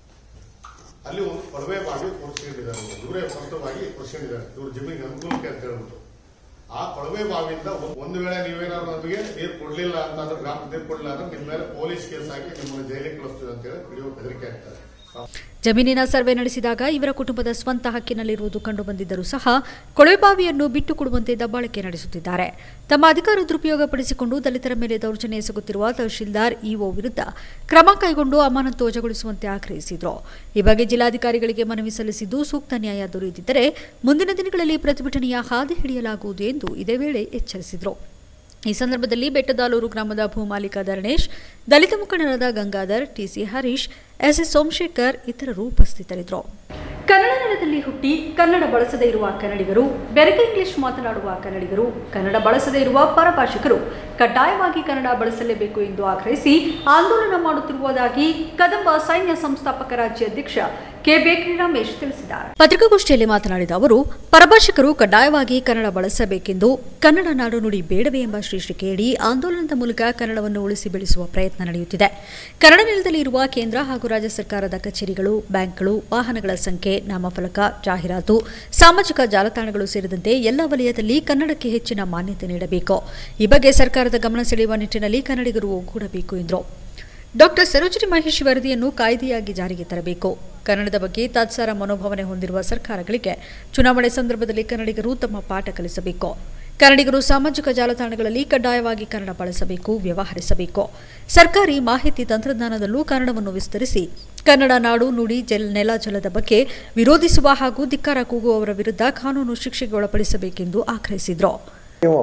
ಅಲ್ಲಿ ಒಂದು ಕೊಳವೆ ಬಾವಿ ಕೊಡಿಸ್ಕೊಂಡಿದ್ದಾರೆ, ಇವರೇ ಸ್ವಂತವಾಗಿ ಕೊಡಿಸ್ಕೊಂಡಿದ್ದಾರೆ ಇವ್ರ ಜಮೀನಿಗೆ ಅನುಕೂಲಕ್ಕೆ ಅಂತ ಹೇಳ್ಬಿಟ್ಟು. ಆ ಕೊಳವೆ ಬಾವಿಯಿಂದ ಒಂದು ವೇಳೆ ನೀವೇನಾದ್ರು ನಮಗೆ ನೀರು ಕೊಡ್ಲಿಲ್ಲ ಅಂತಂದ್ರೆ, ಗ್ರಾಮಕ್ಕೆ ನೀರು ಕೊಡ್ಲಿಲ್ಲ ಅಂದ್ರೆ ನಿಮ್ಮ ಮೇಲೆ ಪೊಲೀಸ್ ಕೇಸ್ ಹಾಕಿ ನಿಮ್ಮನ್ನು ಜೈಲಿಗೆ ಕಳಿಸ್ತೀವಿ ಅಂತ ಹೇಳಿ ಪಿಡಿಒ ಬೆದರಿಕೆ ಆಗ್ತಾರೆ. ಜಮೀನಿನ ಸರ್ವೆ ನಡೆಸಿದಾಗ ಇವರ ಕುಟುಂಬದ ಸ್ವಂತ ಹಕ್ಕಿನಲ್ಲಿರುವುದು ಕಂಡುಬಂದಿದ್ದರೂ ಸಹ ಕೊಳವೆ ಬಾವಿಯನ್ನು ಬಿಟ್ಟು ಕೊಡುವಂತೆ ದಬ್ಬಾಳಿಕೆ ನಡೆಸುತ್ತಿದ್ದಾರೆ. ತಮ್ಮ ಅಧಿಕಾರ ದುರುಪಯೋಗಪಡಿಸಿಕೊಂಡು ದಲಿತರ ಮೇಲೆ ದೌರ್ಜನ್ಯ ಎಸಗುತ್ತಿರುವ ತಹಶೀಲ್ದಾರ್ ಇಒ ವಿರುದ್ಧ ಕ್ರಮ ಕೈಗೊಂಡು ಅಮಾನತು ವಜಾಗೊಳಿಸುವಂತೆ ಆಗ್ರಹಿಸಿದರು. ಈ ಬಗ್ಗೆ ಜಿಲ್ಲಾಧಿಕಾರಿಗಳಿಗೆ ಮನವಿ ಸಲ್ಲಿಸಿದ್ದು ಸೂಕ್ತ ನ್ಯಾಯ ದೊರೆಯದಿದ್ದರೆ ಮುಂದಿನ ದಿನಗಳಲ್ಲಿ ಪ್ರತಿಭಟನೆಯ ಹಾದಿ ಹಿಡಿಯಲಾಗುವುದು ಎಂದು ಇದೇ ವೇಳೆ ಎಚ್ಚರಿಸಿದರು. ಈ ಸಂದರ್ಭದಲ್ಲಿ ಬೆಟ್ಟದಾಲೂರು ಗ್ರಾಮದ ಭೂಮಾಲೀಕ ಧರಣೇಶ್, ದಲಿತ ಮುಖಂಡರಾದ ಗಂಗಾಧರ್, ಟಿಸಿ ಹರೀಶ್, ಎಸ್ಎಸ್ ಸೋಮಶೇಖರ್ ಇತರರು ಉಪಸ್ಥಿತರಿದ್ದರು. ಕನ್ನಡ ನೆಲದಲ್ಲಿ ಹುಟ್ಟಿ ಕನ್ನಡ ಬಳಸದೇ ಇರುವ ಕನ್ನಡಿಗರು, ಬೆರಕೆ ಇಂಗ್ಲಿಷ್ ಮಾತನಾಡುವ ಕನ್ನಡಿಗರು, ಕನ್ನಡ ಬಳಸದೇ ಇರುವ ಪರಭಾಷಿಕರು ಕಡ್ಡಾಯವಾಗಿ ಕನ್ನಡ ಬಳಸಲೇಬೇಕು ಎಂದು ಆಗ್ರಹಿಸಿ ಆಂದೋಲನ ಮಾಡುತ್ತಿರುವುದಾಗಿ ಕದಂಬ ಸೈನ್ಯ ಸಂಸ್ಥಾಪಕ ರಾಜ್ಯಾಧ್ಯಕ್ಷ ಕೆ ಬೇಕರಿ ರಮೇಶ್ ತಿಳಿಸಿದ್ದಾರೆ. ಪತ್ರಿಕಾಗೋಷ್ಠಿಯಲ್ಲಿ ಮಾತನಾಡಿದ ಅವರು, ಪರಭಾಷಿಕರು ಕಡ್ಡಾಯವಾಗಿ ಕನ್ನಡ ಬಳಸಬೇಕೆಂದು, ಕನ್ನಡ ನಾಡು ನುಡಿ ಬೇಡವೇ ಎಂಬ ಶೀರ್ಷಿಕೆಯಡಿ ಆಂದೋಲನದ ಮೂಲಕ ಕನ್ನಡವನ್ನು ಉಳಿಸಿ ಬೆಳೆಸುವ ಪ್ರಯತ್ನ ನಡೆಯುತ್ತಿದೆ. ಕನ್ನಡ ನೆಲದಲ್ಲಿ ಇರುವ ಕೇಂದ್ರ ಹಾಗೂ ರಾಜ್ಯ ಸರ್ಕಾರದ ಕಚೇರಿಗಳು, ಬ್ಯಾಂಕ್ಗಳು, ವಾಹನಗಳ ಸಂಖ್ಯೆ, ನಾಮಫಲಕ, ಜಾಹೀರಾತು, ಸಾಮಾಜಿಕ ಜಾಲತಾಣಗಳು ಸೇರಿದಂತೆ ಎಲ್ಲ ವಲಯದಲ್ಲಿ ಕನ್ನಡಕ್ಕೆ ಹೆಚ್ಚಿನ ಮಾನ್ಯತೆ ನೀಡಬೇಕು. ಈ ಬಗ್ಗೆ ಸರ್ಕಾರದ ಗಮನ ಸೆಳೆಯುವ ನಿಟ್ಟಿನಲ್ಲಿ ಕನ್ನಡಿಗರು ಒಗ್ಗೂಡಬೇಕು ಎಂದರು. ಡಾಕ್ಟರ್ ಸರೋಜಿನಿ ಮಹೇಶ್ ವರದಿಯನ್ನು ಕಾಯ್ದೆಯಾಗಿ ಜಾರಿಗೆ ತರಬೇಕು. ಕನ್ನಡದ ಬಗ್ಗೆ ತಾತ್ಸಾರ ಮನೋಭಾವನೆ ಹೊಂದಿರುವ ಸರ್ಕಾರಗಳಿಗೆ ಚುನಾವಣೆ ಸಂದರ್ಭದಲ್ಲಿ ಕನ್ನಡಿಗರು ತಮ್ಮ ಪಾಠ ಕಲಿಸಬೇಕು. ಕನ್ನಡಿಗರು ಸಾಮಾಜಿಕ ಜಾಲತಾಣಗಳಲ್ಲಿ ಕಡ್ಡಾಯವಾಗಿ ಕನ್ನಡ ಬಳಸಬೇಕು, ವ್ಯವಹರಿಸಬೇಕು. ಸರ್ಕಾರಿ ಮಾಹಿತಿ ತಂತ್ರಜ್ಞಾನದಲ್ಲೂ ಕನ್ನಡವನ್ನು ವಿಸ್ತರಿಸಿ ಕನ್ನಡ ನಾಡು ನುಡಿ ಜಲ್ ನೆಲ ಜಲದ ಬಗ್ಗೆ ವಿರೋಧಿಸುವ ಹಾಗೂ ಧಿಕ್ಕಾರ ಕೂಗುವವರ ವಿರುದ್ಧ ಕಾನೂನು ಶಿಕ್ಷೆಗೆ ಒಳಪಡಿಸಬೇಕೆಂದು ಆಗ್ರಹಿಸಿದರು. ನೀವು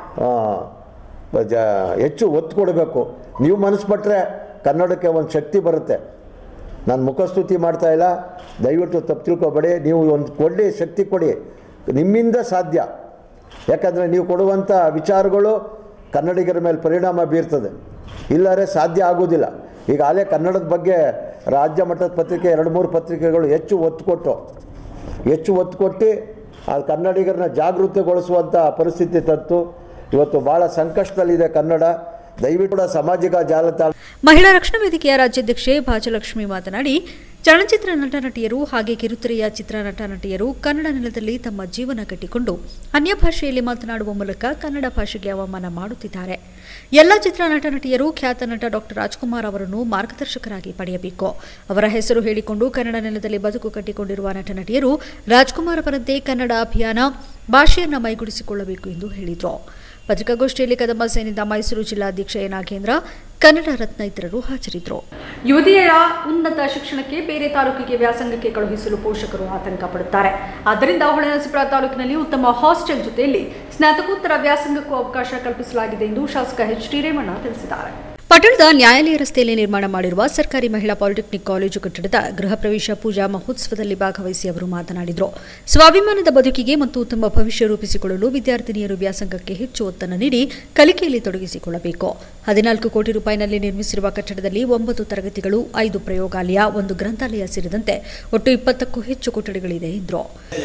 ಹೆಚ್ಚು ಒತ್ತು ಕೊಡಬೇಕು. ನೀವು ಮನಸ್ಸು ಪಟ್ಟರೆ ಕನ್ನಡಕ್ಕೆ ಒಂದು ಶಕ್ತಿ ಬರುತ್ತೆ. ನಾನು ಮುಖಸ್ತುತಿ ಮಾಡ್ತಾ ಇಲ್ಲ, ದಯವಿಟ್ಟು ತಪ್ಪು ತಿಳ್ಕೊಬೇಡಿ. ನೀವು ಒಂದು ಕೊಡಿ, ಶಕ್ತಿ ಕೊಡಿ, ನಿಮ್ಮಿಂದ ಸಾಧ್ಯ. ಯಾಕಂದರೆ ನೀವು ಕೊಡುವಂಥ ವಿಚಾರಗಳು ಕನ್ನಡಿಗರ ಮೇಲೆ ಪರಿಣಾಮ ಬೀರ್ತದೆ, ಇಲ್ಲರೆ ಸಾಧ್ಯ ಆಗೋದಿಲ್ಲ. ಈಗ ಅಲ್ಲೇ ಕನ್ನಡದ ಬಗ್ಗೆ ರಾಜ್ಯ ಮಟ್ಟದ ಪತ್ರಿಕೆ ಎರಡು ಮೂರು ಪತ್ರಿಕೆಗಳು ಹೆಚ್ಚು ಒತ್ತು ಕೊಟ್ಟು ಹೆಚ್ಚು ಒತ್ತು ಕೊಟ್ಟು ಆ ಕನ್ನಡಿಗರನ್ನ ಜಾಗೃತಿಗೊಳಿಸುವಂಥ ಪರಿಸ್ಥಿತಿ ತಂತು. ಇವತ್ತು ಭಾಳ ಸಂಕಷ್ಟದಲ್ಲಿದೆ ಕನ್ನಡ. ದಯವಿಟ್ಟು ಸಾಮಾಜಿಕ ಜಾಲತಾಣ ಮಹಿಳಾ ರಕ್ಷಣಾ ವೇದಿಕೆಯ ರಾಜ್ಯಾಧ್ಯಕ್ಷೆ ಭಾಜಲಕ್ಷ್ಮಿ ಮಾತನಾಡಿ, ಚಲನಚಿತ್ರ ನಟ ನಟಿಯರು ಹಾಗೆ ಕಿರುತೆರೆಯ ಚಿತ್ರ ನಟ ನಟಿಯರು ಕನ್ನಡ ನೆಲದಲ್ಲಿ ತಮ್ಮ ಜೀವನ ಕಟ್ಟಿಕೊಂಡು ಅನ್ಯ ಭಾಷೆಯಲ್ಲಿ ಮಾತನಾಡುವ ಮೂಲಕ ಕನ್ನಡ ಭಾಷೆಗೆ ಅವಮಾನ ಮಾಡುತ್ತಿದ್ದಾರೆ. ಎಲ್ಲ ಚಿತ್ರ ನಟ ನಟಿಯರು ಖ್ಯಾತ ನಟ ಡಾಕ್ಟರ್ ರಾಜ್ಕುಮಾರ್ ಅವರನ್ನು ಮಾರ್ಗದರ್ಶಕರಾಗಿ ಪಡೆಯಬೇಕು. ಅವರ ಹೆಸರು ಹೇಳಿಕೊಂಡು ಕನ್ನಡ ನೆಲದಲ್ಲಿ ಬದುಕು ಕಟ್ಟಿಕೊಂಡಿರುವ ನಟ ನಟಿಯರು ರಾಜ್ಕುಮಾರ್ ಅವರಂತೆ ಕನ್ನಡ ಅಭಿಯಾನ ಭಾಷೆಯನ್ನು ಮೈಗೂಡಿಸಿಕೊಳ್ಳಬೇಕು ಎಂದು ಹೇಳಿದರು. ಪತ್ರಿಕಾಗೋಷ್ಠಿಯಲ್ಲಿ ಕದಂಬ ಸೇನೆಯಿಂದ ಮೈಸೂರು ಜಿಲ್ಲಾಧ್ಯಕ್ಷ ಎ ನಾಗೇಂದ್ರ, ಕನ್ನಡ ರತ್ನ ಇತರರು ಹಾಜರಿದ್ದರು. ಯುವತಿಯರ ಉನ್ನತ ಶಿಕ್ಷಣಕ್ಕೆ ಬೇರೆ ತಾಲೂಕಿಗೆ ವ್ಯಾಸಂಗಕ್ಕೆ ಕಳುಹಿಸಲು ಪೋಷಕರು ಆತಂಕ ಪಡುತ್ತಾರೆ. ಆದ್ದರಿಂದ ಹೊಳೆನರಸೀಪುರ ತಾಲೂಕಿನಲ್ಲಿ ಉತ್ತಮ ಹಾಸ್ಟೆಲ್ ಜೊತೆಯಲ್ಲಿ ಸ್ನಾತಕೋತ್ತರ ವ್ಯಾಸಂಗಕ್ಕೂ ಅವಕಾಶ ಕಲ್ಪಿಸಲಾಗಿದೆ ಎಂದು ಶಾಸಕ ಎಚ್ ಡಿ ರೇವಣ್ಣ ತಿಳಿಸಿದ್ದಾರೆ. ಪಟ್ಟಣದ ನ್ಯಾಯಾಲಯ ರಸ್ತೆಯಲ್ಲಿ ನಿರ್ಮಾಣ ಮಾಡಿರುವ ಸರ್ಕಾರಿ ಮಹಿಳಾ ಪಾಲಿಟೆಕ್ನಿಕ್ ಕಾಲೇಜು ಕಟ್ಟಡದ ಗೃಹ ಪ್ರವೇಶ ಪೂಜಾ ಮಹೋತ್ಸವದಲ್ಲಿ ಭಾಗವಹಿಸಿ ಅವರು ಮಾತನಾಡಿದರು. ಸ್ವಾಭಿಮಾನದ ಬದುಕಿಗೆ ಮತ್ತು ಉತ್ತಮ ಭವಿಷ್ಯ ರೂಪಿಸಿಕೊಳ್ಳಲು ವಿದ್ಯಾರ್ಥಿನಿಯರು ವ್ಯಾಸಂಗಕ್ಕೆ ಹೆಚ್ಚು ಒತ್ತನ್ನು ನೀಡಿ ಕಲಿಕೆಯಲ್ಲಿ ತೊಡಗಿಸಿಕೊಳ್ಳಬೇಕು. ಹದಿನಾಲ್ಕು ಕೋಟಿ ರೂಪಾಯಿನಲ್ಲಿ ನಿರ್ಮಿಸಿರುವ ಕಟ್ಟಡದಲ್ಲಿ ಒಂಬತ್ತು ತರಗತಿಗಳು, ಐದು ಪ್ರಯೋಗಾಲಯ, ಒಂದು ಗ್ರಂಥಾಲಯ ಸೇರಿದಂತೆ ಒಟ್ಟು ಇಪ್ಪತ್ತಕ್ಕೂ ಹೆಚ್ಚು ಕೊಠಡಿಗಳಿದೆ ಎಂದರು.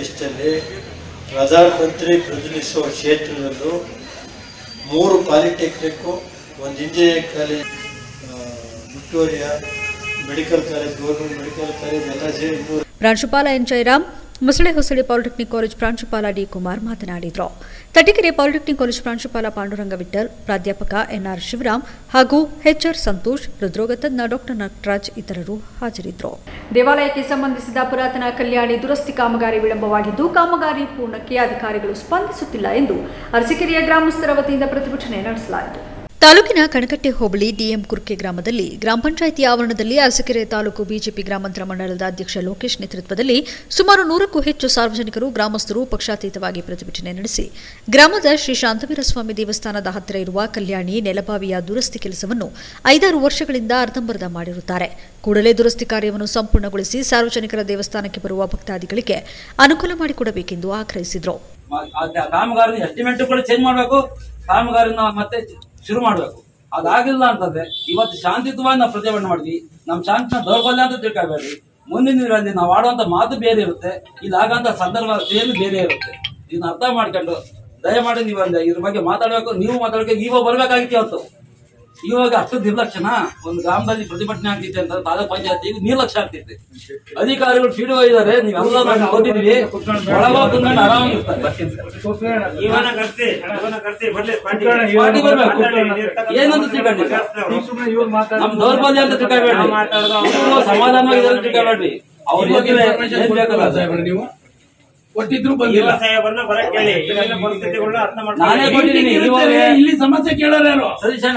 ಪ್ರಧಾನಮಂತ್ರಿ ಪ್ರತಿನಿಧಿಸುವ ಕ್ಷೇತ್ರದಲ್ಲೂ ಮೂರು ಪಾಲಿಟೆಕ್ನಿಕ್, ಒಂದು engineering college, Victoria medical college, government medical college ಎಲ್ಲ ಸೇರಿ ಪ್ರಾಂಶುಪಾಲ N Jayaram, Musale Hosale polytechnic college ಪ್ರಾಂಶುಪಾಲ ಡಿ ಕುಮಾರ್ ಮಾತನಾಡಿದರು. ತಟೀಕೆರೆ ಪಾಲಿಟೆಕ್ನಿಕ್ ಕಾಲೇಜ್ ಪ್ರಾಂಶುಪಾಲ ಪಾಂಡುರಂಗ ವಿಠಲ್, ಪ್ರಾಧ್ಯಾಪಕ ಎನ್ಆರ್ ಶಿವರಾಮ್ ಹಾಗೂ ಎಚ್ಆರ್ ಸಂತೋಷ್, ಹೃದ್ರೋಗ ತಜ್ಞ ಡಾಕ್ಟರ್ ನಟರಾಜ್ ಇತರರು ಹಾಜರಿದ್ದರು. ದೇವಾಲಯಕ್ಕೆ ಸಂಬಂಧಿಸಿದ ಪುರಾತನ ಕಲ್ಯಾಣಿ ದುರಸ್ತಿ ಕಾಮಗಾರಿ ವಿಳಂಬವಾಗಿದ್ದು ಕಾಮಗಾರಿ ಪೂರ್ಣಕ್ಕೆ ಅಧಿಕಾರಿಗಳು ಸ್ಪಂದಿಸುತ್ತಿಲ್ಲ ಎಂದು ಅರಸೀಕೆರೆಯ ಗ್ರಾಮಸ್ಥರ ವತಿಯಿಂದ ಪ್ರತಿಭಟನೆ ನಡೆಸಲಾಯಿತು. ತಾಲೂಕಿನ ಕಣಕಟ್ಟೆ ಹೋಬಳಿ ಡಿಎಂ ಕುರ್ಕೆ ಗ್ರಾಮದಲ್ಲಿ ಗ್ರಾಮ ಪಂಚಾಯಿತಿ ಆವರಣದಲ್ಲಿ ಅರಸೀಕೆರೆ ತಾಲೂಕು ಬಿಜೆಪಿ ಗ್ರಾಮಾಂತರ ಮಂಡಲದ ಅಧ್ಯಕ್ಷ ಲೋಕೇಶ್ ನೇತೃತ್ವದಲ್ಲಿ ಸುಮಾರು ನೂರಕ್ಕೂ ಹೆಚ್ಚು ಸಾರ್ವಜನಿಕರು, ಗ್ರಾಮಸ್ಥರು ಪಕ್ಷಾತೀತವಾಗಿ ಪ್ರತಿಭಟನೆ ನಡೆಸಿ ಗ್ರಾಮದ ಶ್ರೀ ಶಾಂತವೀರಸ್ವಾಮಿ ದೇವಸ್ಥಾನದ ಹತ್ತಿರ ಇರುವ ಕಲ್ಯಾಣಿ ನೆಲಬಾವಿಯ ದುರಸ್ತಿ ಕೆಲಸವನ್ನು ಐದಾರು ವರ್ಷಗಳಿಂದ ಅರ್ಧಂಬರ್ಧ ಮಾಡಿರುತ್ತಾರೆ. ಕೂಡಲೇ ದುರಸ್ತಿ ಕಾರ್ಯವನ್ನು ಸಂಪೂರ್ಣಗೊಳಿಸಿ ಸಾರ್ವಜನಿಕರ ದೇವಸ್ಥಾನಕ್ಕೆ ಬರುವ ಭಕ್ತಾದಿಗಳಿಗೆ ಅನುಕೂಲ ಮಾಡಿಕೊಡಬೇಕೆಂದು ಆಗ್ರಹಿಸಿದರು. ಕಾಮಗಾರಿ ಎಸ್ಟಿಮೇಟ್ ಕೂಡ ಚೇಂಜ್ ಮಾಡಬೇಕು, ಕಾಮಗಾರಿನ ಮತ್ತೆ ಶುರು ಮಾಡಬೇಕು. ಅದಾಗಿಲ್ಲ ಅಂತಂದ್ರೆ ಇವತ್ತು ಶಾಂತಿಯುತವಾಗಿ ನಾವು ಪ್ರತಿಭಟನೆ ಮಾಡಿದ್ವಿ. ನಮ್ಮ ಶಾಂತಿನ ದೌರ್ಬಲ್ಯ ಅಂತ ತಿಳ್ಕೊಬೇಡ್ರಿ. ಮುಂದಿನ ದಿನಗಳಲ್ಲಿ ನಾವು ಆಡುವಂತ ಮಾತು ಬೇರೆ ಇರುತ್ತೆ, ಇಲ್ಲಿ ಆಗಂತ ಸಂದರ್ಭ ಬೇರೆ ಇರುತ್ತೆ. ಇದನ್ನ ಅರ್ಥ ಮಾಡ್ಕೊಂಡು ದಯಮಾಡಿ ನೀವು ಇದ್ರ ಬಗ್ಗೆ ಮಾತಾಡಬೇಕು. ನೀವು ಮಾತಾಡಬೇಕು. ಇವಾಗ ಬರ್ಬೇಕಾಗಿತ್ತು ಇವತ್ತು. ಇವಾಗ ಅಷ್ಟು ನಿರ್ಲಕ್ಷ್ಯನ ಒಂದು ಗ್ರಾಮದಲ್ಲಿ ಪ್ರತಿಭಟನೆ ಆಗ್ತಿದೆ ಅಂತ ತಾಲೂಕ್ ಪಂಚಾಯತಿ ನಿರ್ಲಕ್ಷ್ಯ ಆಗ್ತಿದೆ. ಅಧಿಕಾರಿಗಳು ಫೀಡ್ ಇದ್ದಾರೆ, ನೀವೆಲ್ಲ ನಾವು ಓದಿದ್ವಿ, ಒಳಗೋಗ್ಕೊಂಡು ಆರಾಮಾಗಿರ್ತಾರೆ. ಏನಂತ ತಿಳ್ಕೊಂಡಿಲ್ಲ, ನಮ್ ದೌರ್ಬಲ್ಯ ಅಂತ ತಿಳ್ಕೊಬೇಡ್ರಿ, ಸಮಾಧಾನವಾಗಿ ತಿಳ್ಕೊಬೇಡ್ರಿ. ಅವ್ರಿಗೆ ಏನ್ ಬೇಕಲ್ಲ ನೀವು ಕೊಟ್ಟಿದ್ರು ಬಂದಿಲ್ಲ. ನಾನೇ ಕೊಟ್ಟಿದ್ದೀನಿ. ಇಲ್ಲಿ ಸಮಸ್ಯೆ ಕೇಳೋರು ಸತೀಶಣ್ಣ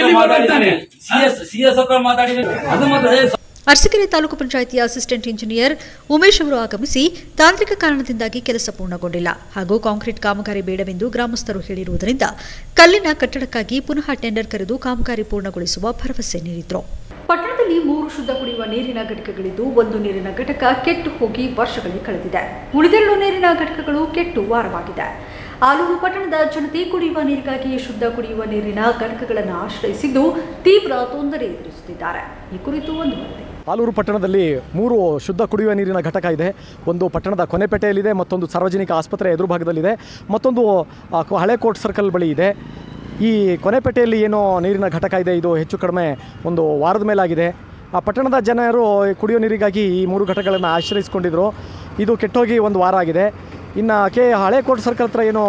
ಸಿಎಸ್ ಹತ್ರ ಮಾತಾಡಿದ್ದೀನಿ. ಅದು ಮತ್ತೆ ಅರಸೀಕೆರೆ ತಾಲೂಕು ಪಂಚಾಯಿತಿಯ ಅಸಿಸ್ಟೆಂಟ್ ಇಂಜಿನಿಯರ್ ಉಮೇಶ್ ಅವರು ಆಗಮಿಸಿ ತಾಂತ್ರಿಕ ಕಾರಣದಿಂದಾಗಿ ಕೆಲಸ ಪೂರ್ಣಗೊಂಡಿಲ್ಲ ಹಾಗೂ ಕಾಂಕ್ರೀಟ್ ಕಾಮಗಾರಿ ಬೇಡವೆಂದು ಗ್ರಾಮಸ್ಥರು ಹೇಳಿರುವುದರಿಂದ ಕಲ್ಲಿನ ಕಟ್ಟಡಕ್ಕಾಗಿ ಪುನಃ ಟೆಂಡರ್ ಕರೆದು ಕಾಮಗಾರಿ ಪೂರ್ಣಗೊಳಿಸುವ ಭರವಸೆ ನೀಡಿದರು. ಪಟ್ಟಣದಲ್ಲಿ ಮೂರು ಶುದ್ಧ ಕುಡಿಯುವ ನೀರಿನ ಘಟಕಗಳಿದ್ದು ಒಂದು ನೀರಿನ ಘಟಕ ಕೆಟ್ಟು ಹೋಗಿ ವರ್ಷಗಳೇ ಕಳೆದಿದೆ. ಉಳಿದೆರಡು ನೀರಿನ ಘಟಕಗಳು ಕೆಟ್ಟು ವಾರವಾಗಿದೆ. ಆಲೂರು ಪಟ್ಟಣದ ಜನತೆ ಕುಡಿಯುವ ನೀರಿಗಾಗಿ ಶುದ್ಧ ಕುಡಿಯುವ ನೀರಿನ ಘಟಕಗಳನ್ನು ಆಶ್ರಯಿಸಿದ್ದು ತೀವ್ರ ತೊಂದರೆ ಎದುರಿಸುತ್ತಿದ್ದಾರೆ. ಈ ಕುರಿತು ಒಂದು ವರದಿ. ಆಲೂರು ಪಟ್ಟಣದಲ್ಲಿ ಮೂರು ಶುದ್ಧ ಕುಡಿಯುವ ನೀರಿನ ಘಟಕ ಇದೆ. ಒಂದು ಪಟ್ಟಣದ ಕೊನೆಪೇಟೆಯಲ್ಲಿದೆ, ಮತ್ತೊಂದು ಸಾರ್ವಜನಿಕ ಆಸ್ಪತ್ರೆ ಎದುರು ಭಾಗದಲ್ಲಿದೆ, ಮತ್ತೊಂದು ಹಳೆ ಕೋರ್ಟ್ ಸರ್ಕಲ್ ಬಳಿ ಇದೆ. ಈ ಕೊನೆಪೇಟೆಯಲ್ಲಿ ಏನೋ ನೀರಿನ ಘಟಕ ಇದೆ, ಇದು ಹೆಚ್ಚು ಕಡಿಮೆ ಒಂದು ವಾರದ ಮೇಲಾಗಿದೆ. ಆ ಪಟ್ಟಣದ ಜನರು ಕುಡಿಯೋ ನೀರಿಗಾಗಿ ಈ ಮೂರು ಘಟಕಗಳನ್ನು ಆಶ್ರಯಿಸಿಕೊಂಡಿದ್ದರು. ಇದು ಕೆಟ್ಟೋಗಿ ಒಂದು ವಾರ ಆಗಿದೆ. ಇನ್ನು ಕೆ ಹಳೆ ಕೋರ್ಟ್ ಸರ್ಕಲ್ ಹತ್ರ ಏನೋ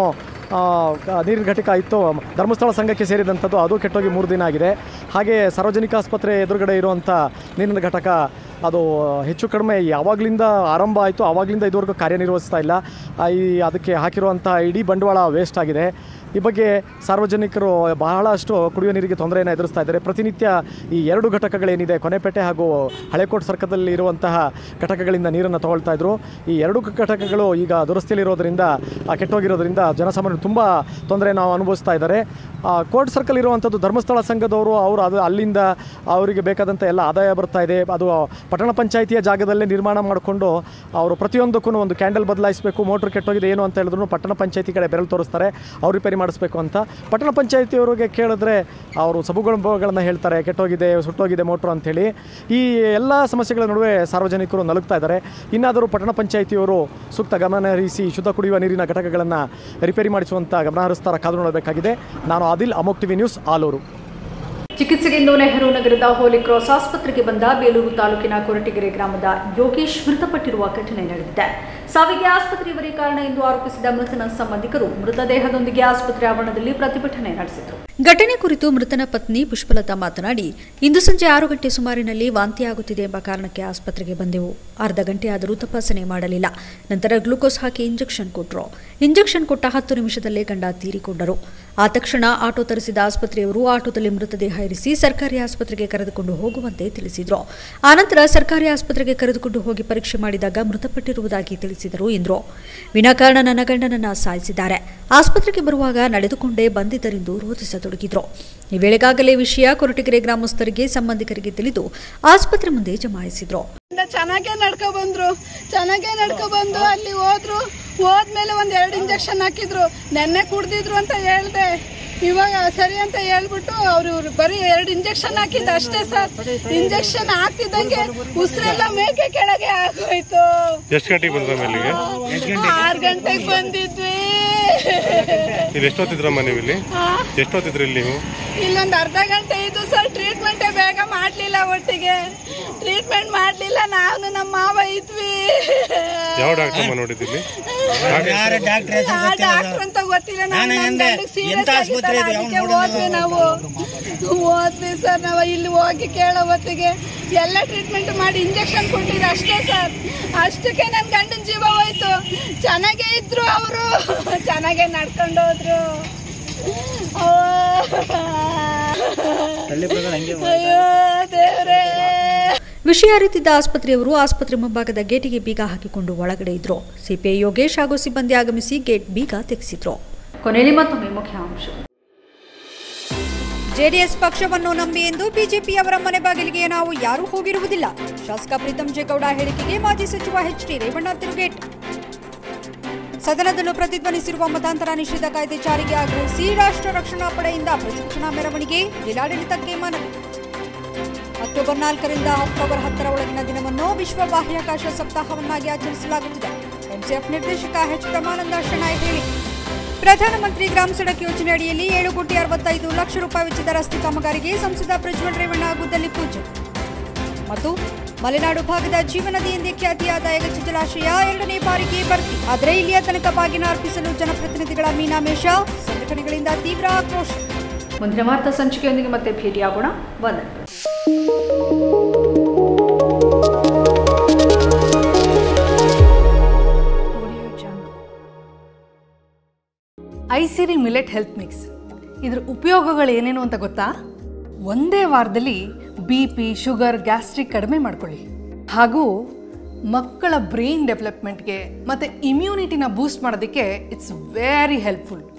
ನೀರಿನ ಘಟಕ ಇತ್ತು, ಧರ್ಮಸ್ಥಳ ಸಂಘಕ್ಕೆ ಸೇರಿದಂಥದ್ದು, ಅದು ಕೆಟ್ಟೋಗಿ ಮೂರು ದಿನ ಆಗಿದೆ. ಹಾಗೆ ಸಾರ್ವಜನಿಕ ಆಸ್ಪತ್ರೆ ಎದುರುಗಡೆ ಇರುವಂಥ ನೀರಿನ ಘಟಕ ಅದು ಹೆಚ್ಚು ಕಡಿಮೆ ಯಾವಾಗಲಿಂದ ಆರಂಭ ಆಯಿತು ಆವಾಗಲಿಂದ ಇದುವರೆಗೂ ಕಾರ್ಯನಿರ್ವಹಿಸ್ತಾ ಇಲ್ಲ. ಈ ಅದಕ್ಕೆ ಹಾಕಿರುವಂಥ ಇಡೀ ಬಂಡವಾಳ ವೇಸ್ಟ್ ಆಗಿದೆ. ಈ ಬಗ್ಗೆ ಸಾರ್ವಜನಿಕರು ಬಹಳಷ್ಟು ಕುಡಿಯುವ ನೀರಿಗೆ ತೊಂದರೆಯನ್ನು ಎದುರಿಸ್ತಾ ಇದ್ದಾರೆ. ಪ್ರತಿನಿತ್ಯ ಈ ಎರಡು ಘಟಕಗಳೇನಿದೆ, ಕೊನೆಪೇಟೆ ಹಾಗೂ ಹಳೆಕೋಟ್ ಸರ್ಕಲ್ನಲ್ಲಿ ಇರುವಂತಹ ಘಟಕಗಳಿಂದ ನೀರನ್ನು ತಗೊಳ್ತಾ ಇದ್ರು. ಈ ಎರಡು ಘಟಕಗಳು ಈಗ ದುರಸ್ತಿಯಲ್ಲಿರೋದ್ರಿಂದ ಕೆಟ್ಟೋಗಿರೋದ್ರಿಂದ ಜನಸಾಮಾನ್ಯರು ತುಂಬ ತೊಂದರೆಯನ್ನು ಅನುಭವಿಸ್ತಾ ಇದ್ದಾರೆ. ಕೋರ್ಟ್ ಸರ್ಕಲ್ ಇರುವಂಥದ್ದು ಧರ್ಮಸ್ಥಳ ಸಂಘದವರು, ಅವರು ಅದು ಅಲ್ಲಿಂದ ಅವರಿಗೆ ಬೇಕಾದಂಥ ಎಲ್ಲ ಆದಾಯ ಬರ್ತಾ ಇದೆ. ಅದು ಪಟ್ಟಣ ಪಂಚಾಯಿತಿಯ ಜಾಗದಲ್ಲೇ ನಿರ್ಮಾಣ ಮಾಡಿಕೊಂಡು ಅವರು ಪ್ರತಿಯೊಂದಕ್ಕೂ ಒಂದು ಕ್ಯಾಂಡಲ್ ಬದಲಾಯಿಸಬೇಕು, ಮೋಟ್ರ್ ಕೆಟ್ಟೋಗಿದೆ ಏನು ಅಂತ ಹೇಳಿದ್ರು ಪಟ್ಟಣ ಪಂಚಾಯಿತಿ ಕಡೆ ಬೆರಳು ತೋರಿಸ್ತಾರೆ, ಅವ್ರು ರಿಪೇರಿ ಮಾಡಿಸ್ಬೇಕು ಅಂತ. ಪಟ್ಟಣ ಪಂಚಾಯಿತಿಯವರಿಗೆ ಕೇಳಿದ್ರೆ ಅವರು ಸಬುಗಳನ್ನು ಹೇಳ್ತಾರೆ, ಕೆಟ್ಟೋಗಿದೆ, ಸುಟ್ಟೋಗಿದೆ ಮೋಟ್ರು ಅಂಥೇಳಿ. ಈ ಎಲ್ಲ ಸಮಸ್ಯೆಗಳ ನಡುವೆ ಸಾರ್ವಜನಿಕರು ನಲುಗ್ತಾ ಇದ್ದಾರೆ. ಇನ್ನಾದರೂ ಪಟ್ಟಣ ಪಂಚಾಯಿತಿಯವರು ಸೂಕ್ತ ಗಮನ ಹರಿಸಿ ಶುದ್ಧ ಕುಡಿಯುವ ನೀರಿನ ಘಟಕಗಳನ್ನು ರಿಪೇರಿ ಮಾಡಿಸುವಂಥ ಗಮನ ಹರಿಸ್ತಾರ ಕಾದು ನೋಡಬೇಕಾಗಿದೆ. ನಾನು ಆದಿಲ್, ಅಮೋಕ್ ಟಿವಿ ನ್ಯೂಸ್, ಆಲೂರು. ಚಿಕಿತ್ಸೆಗೆಂದು ನೆಹರು ನಗರದ ಹೋಲಿ ಕ್ರಾಸ್ ಆಸ್ಪತ್ರೆಗೆ ಬಂದ ಬೇಲೂರು ತಾಲೂಕಿನ ಕೊರಟಗೆರೆ ಗ್ರಾಮದ ಯೋಗೇಶ್ ಮೃತಪಟ್ಟಿರುವ ಘಟನೆ ನಡೆದಿದೆ. ಸಾವಿಗೆ ಆಸ್ಪತ್ರೆಯವರೇ ಕಾರಣ ಎಂದು ಆರೋಪಿಸಿದ ಮೃತನ ಸಂಬಂಧಿಕರು ಮೃತದೇಹದೊಂದಿಗೆ ಆಸ್ಪತ್ರೆ ಆವರಣದಲ್ಲಿ ಪ್ರತಿಭಟನೆ ನಡೆಸಿದರು. ಘಟನೆ ಕುರಿತು ಮೃತನ ಪತ್ನಿ ಪುಷ್ಪಲತಾ ಮಾತನಾಡಿ, ಇಂದು ಸಂಜೆ ಆರು ಗಂಟೆ ಸುಮಾರಿನಲ್ಲಿ ವಾಂತಿಯಾಗುತ್ತಿದೆ ಎಂಬ ಕಾರಣಕ್ಕೆ ಆಸ್ಪತ್ರೆಗೆ ಬಂದೆವು. ಅರ್ಧ ಗಂಟೆ ಆದರೂ ತಪಾಸಣೆ ಮಾಡಲಿಲ್ಲ. ನಂತರ ಗ್ಲೂಕೋಸ್ ಹಾಕಿ ಇಂಜೆಕ್ಷನ್ ಕೊಟ್ಟರು. ಇಂಜೆಕ್ಷನ್ ಕೊಟ್ಟ ಹತ್ತು ನಿಮಿಷದಲ್ಲೇ ಗಂಡ ತೀರಿಕೊಂಡರು. ಆ ತಕ್ಷಣ ಆಟೋ ತರಿಸಿದ ಆಸ್ಪತ್ರೆಯವರು ಆಟೋದಲ್ಲಿ ಮೃತದೇಹ ಇರಿಸಿ ಸರ್ಕಾರಿ ಆಸ್ಪತ್ರೆಗೆ ಕರೆದುಕೊಂಡು ಹೋಗುವಂತೆ ತಿಳಿಸಿದರು. ಆನಂತರ ಸರ್ಕಾರಿ ಆಸ್ಪತ್ರೆಗೆ ಕರೆದುಕೊಂಡು ಹೋಗಿ ಪರೀಕ್ಷೆ ಮಾಡಿದಾಗ ಮೃತಪಟ್ಟಿರುವುದಾಗಿ ತಿಳಿಸಿದರು ಎಂದರು. ವಿನಾಕಾರಣ ನನ್ನ ಗಂಡನನ್ನ ಸಾಯಿಸಿದ್ದಾರೆ. ಆಸ್ಪತ್ರೆಗೆ ಬರುವಾಗ ನಡೆದುಕೊಂಡೇ ಬಂದಿದ್ದರೆಂದು ರೋಧಿಸತೊಡಗಿದ್ರು. ಈ ವೇಳೆಗಾಗಲೇ ವಿಷಯ ಕೊರಟಗೆರೆ ಗ್ರಾಮಸ್ಥರಿಗೆ ಸಂಬಂಧಿಕರಿಗೆ ತಿಳಿದು ಆಸ್ಪತ್ರೆ ಮುಂದೆ ಜಮಾಯಿಸಿದ್ರು. ಚೆನ್ನಾಗೇ ನಡ್ಕೊ ಬಂದ್ರು ಚೆನ್ನಾಗೇ ನಡ್ಕೊ ಬಂದು ಅಲ್ಲಿ ಹೋದ್ರು. ಹೋದ್ಮೇಲೆ ಒಂದ್ ಎರಡು ಇಂಜೆಕ್ಷನ್ ಹಾಕಿದ್ರು. ನೆನ್ನೆ ಕುಡ್ದಿದ್ರು ಅಂತ ಹೇಳ್ದೆ. ಇವಾಗ ಸರಿ ಅಂತ ಹೇಳ್ಬಿಟ್ಟು ಅವ್ರು ಬರೀ ಎರಡು ಇಂಜೆಕ್ಷನ್ ಹಾಕಿದ್ದು ಅಷ್ಟೇ ಸರ್. ಇಂಜೆಕ್ಷನ್ ಹಾಕ್ತಿದ್ದಂಗೆ ಉಸಿರೆಲ್ಲ ಮೇಕೆ ಕೆಳಗೆ ಆಗೋಯ್ತು. ಎಷ್ಟು ಗಂಟೆಗೆ ಬಂದ್ರ ಮೇಲಿಗೆ? ಆರು ಗಂಟೆಗೆ ಬಂದಿದ್ವಿ. ಇಲ್ಲಿ ಎಷ್ಟೊತ್ತಿದ್ರಮ್ಮ ನೀವು ಇಲ್ಲಿ? ಎಷ್ಟೊತ್ತಿದ್ರಿ ಇಲ್ಲಿ ನೀವು? ಇಲ್ಲೊಂದು ಅರ್ಧ ಗಂಟೆ ಇದ್ದು ಸರ್. ಟ್ರೀಟ್ಮೆಂಟ್ ಬೇಗ ಮಾಡ್ಲಿಲ್ಲ. ಒಟ್ಟಿಗೆ ಟ್ರೀಟ್ಮೆಂಟ್ ಮಾಡ್ಲಿಲ್ಲ. ನಾನು ನಮ್ಮ ಮಾವ ಇದ್ವಿ. ಯಾವ ಡಾಕ್ಟರ್ ನೋಡಿದ್ವಿ? ಡಾಕ್ಟರ್ ಅಂತ ಗೊತ್ತಿಲ್ಲ. ಅದಕ್ಕೆ ಹೋದ್ವಿ ನಾವು ಹೋದ್ವಿ ಸರ್. ನಾವು ಇಲ್ಲಿ ಹೋಗಿ ಕೇಳೋ ಹೊತ್ತಿಗೆ ಎಲ್ಲ ಟ್ರೀಟ್ಮೆಂಟ್ ಮಾಡಿ ಇಂಜೆಕ್ಷನ್ ಕೊಟ್ಟಿದ್ರು ಅಷ್ಟೇ ಸರ್. ಅಷ್ಟಕ್ಕೆ ನನ್ನ ಗಂಡನ ಜೀವ ಹೋಯ್ತು. ಚೆನ್ನಾಗೇ ಇದ್ರು ಅವರು. ಚೆನ್ನಾಗೇ ನಡ್ಕೊಂಡು ಹೋದ್ರು. ಅಯ್ಯೋ ದೇವ್ರೇ. ವಿಷಯ ಅರಿತಿದ್ದ ಆಸ್ಪತ್ರೆಯವರು ಆಸ್ಪತ್ರೆ ಮುಂಭಾಗದ ಗೇಟಿಗೆ ಬೀಗ ಹಾಕಿಕೊಂಡು ಒಳಗಡೆ ಇದ್ರು. ಸಿಪಿಐ ಯೋಗೇಶ್ ಹಾಗೂ ಸಿಬ್ಬಂದಿ ಆಗಮಿಸಿ ಗೇಟ್ ಬೀಗ ತೆಗೆಸಿದ್ರು. ಕೊನೆಯಲ್ಲಿ ಮತ್ತೊಮ್ಮೆ ಮುಖ್ಯಾಂಶ. ಜೆಡಿಎಸ್ ಪಕ್ಷವನ್ನು ನಂಬಿ ಎಂದು ಬಿಜೆಪಿಯವರ ಮನೆ ಬಾಗಿಲಿಗೆ ನಾವು ಯಾರೂ ಹೋಗಿರುವುದಿಲ್ಲ. ಶಾಸಕ ಪ್ರೀತಂ ಜೇಗೌಡ ಹೇಳಿಕೆಗೆ ಮಾಜಿ ಸಚಿವ ಎಚ್ ಡಿ ರೇವಣ್ಣ ತಿರುಗೇಟು. ಸದನದಲ್ಲೂ ಪ್ರತಿಧ್ವನಿಸಿರುವ ಮತಾಂತರ ನಿಷೇಧ ಕಾಯ್ದೆ ಜಾರಿಗೆ ಆಗ್ರಹಿಸಿ ರಾಷ್ಟ್ರ ರಕ್ಷಣಾ ಪಡೆಯಿಂದ ಪ್ರತಿಭಟನಾ ಮೆರವಣಿಗೆ, ಜಿಲ್ಲಾಡಳಿತಕ್ಕೆ ಮನವಿ. ಅಕ್ಟೋಬರ್ ನಾಲ್ಕರಿಂದ ಅಕ್ಟೋಬರ್ ಹತ್ತರ ಒಳಗಿನ ದಿನವನ್ನು ವಿಶ್ವ ಬಾಹ್ಯಾಕಾಶ ಸಪ್ತಾಹವನ್ನಾಗಿ ಆಚರಿಸಲಾಗುತ್ತಿದೆ. ಎಂಸಿಎಫ್ ನಿರ್ದೇಶಕ ಎಚ್ ಪ್ರಮಾನಂದ ಶೆಣಾಯ್ ಹೇಳಿಕೆ. ಪ್ರಧಾನಮಂತ್ರಿ ಗ್ರಾಮ ಸಡಕ್ ಯೋಜನೆ ಅಡಿಯಲ್ಲಿ ಏಳು ಕೋಟಿ ಅರವತ್ತೈದು ಲಕ್ಷ ರೂಪಾಯಿ ವೆಚ್ಚದ ರಸ್ತೆ ಕಾಮಗಾರಿಗೆ ಸಂಸದ ಪ್ರಜ್ವಲ್ ರೇವಣ್ಣ ಗುದ್ದಲಿ ಪೂಜೆ. ಮತ್ತು ಮಲೆನಾಡು ಭಾಗದ ಜೀವನದಿ ಎಂದೇ ಖ್ಯಾತಿಯಾದ ಯಗಚಿ ಜಲಾಶಯ ಎರಡನೇ ಬಾರಿಗೆ ಭರ್ತಿ. ಆದರೆ ಇಲ್ಲಿಯ ತನಕ ಬಾಗಿನ ಅರ್ಪಿಸಲು ಜನಪ್ರತಿನಿಧಿಗಳ ಮೀನಾಮೇಷ, ಸಂಘಟನೆಗಳಿಂದ ತೀವ್ರ ಆಕ್ರೋಶ. ಮುಂದಿನ ವಾರ್ತಾ ಸಂಚಿಕೆಯೊಂದಿಗೆ ಮತ್ತೆ ಭೇಟಿಯಾಗೋಣ. ವಂದನೆ. ಐಸಿರಿ ಮಿಲೆಟ್ ಹೆಲ್ತ್ ಮಿಕ್ಸ್, ಇದರ ಉಪಯೋಗಗಳು ಏನೇನು ಅಂತ ಗೊತ್ತಾ? ಒಂದೇ ವಾರದಲ್ಲಿ ಬಿ ಪಿ, ಶುಗರ್, ಗ್ಯಾಸ್ಟ್ರಿಕ್ ಕಡಿಮೆ ಮಾಡ್ಕೊಳ್ಳಿ. ಹಾಗೂ ಮಕ್ಕಳ ಬ್ರೈನ್ ಡೆವಲಪ್ಮೆಂಟ್ಗೆ ಮತ್ತು ಇಮ್ಯುನಿಟಿನ ಬೂಸ್ಟ್ ಮಾಡೋದಕ್ಕೆ ಇಟ್ಸ್ ವೆರಿ ಹೆಲ್ಪ್ಫುಲ್.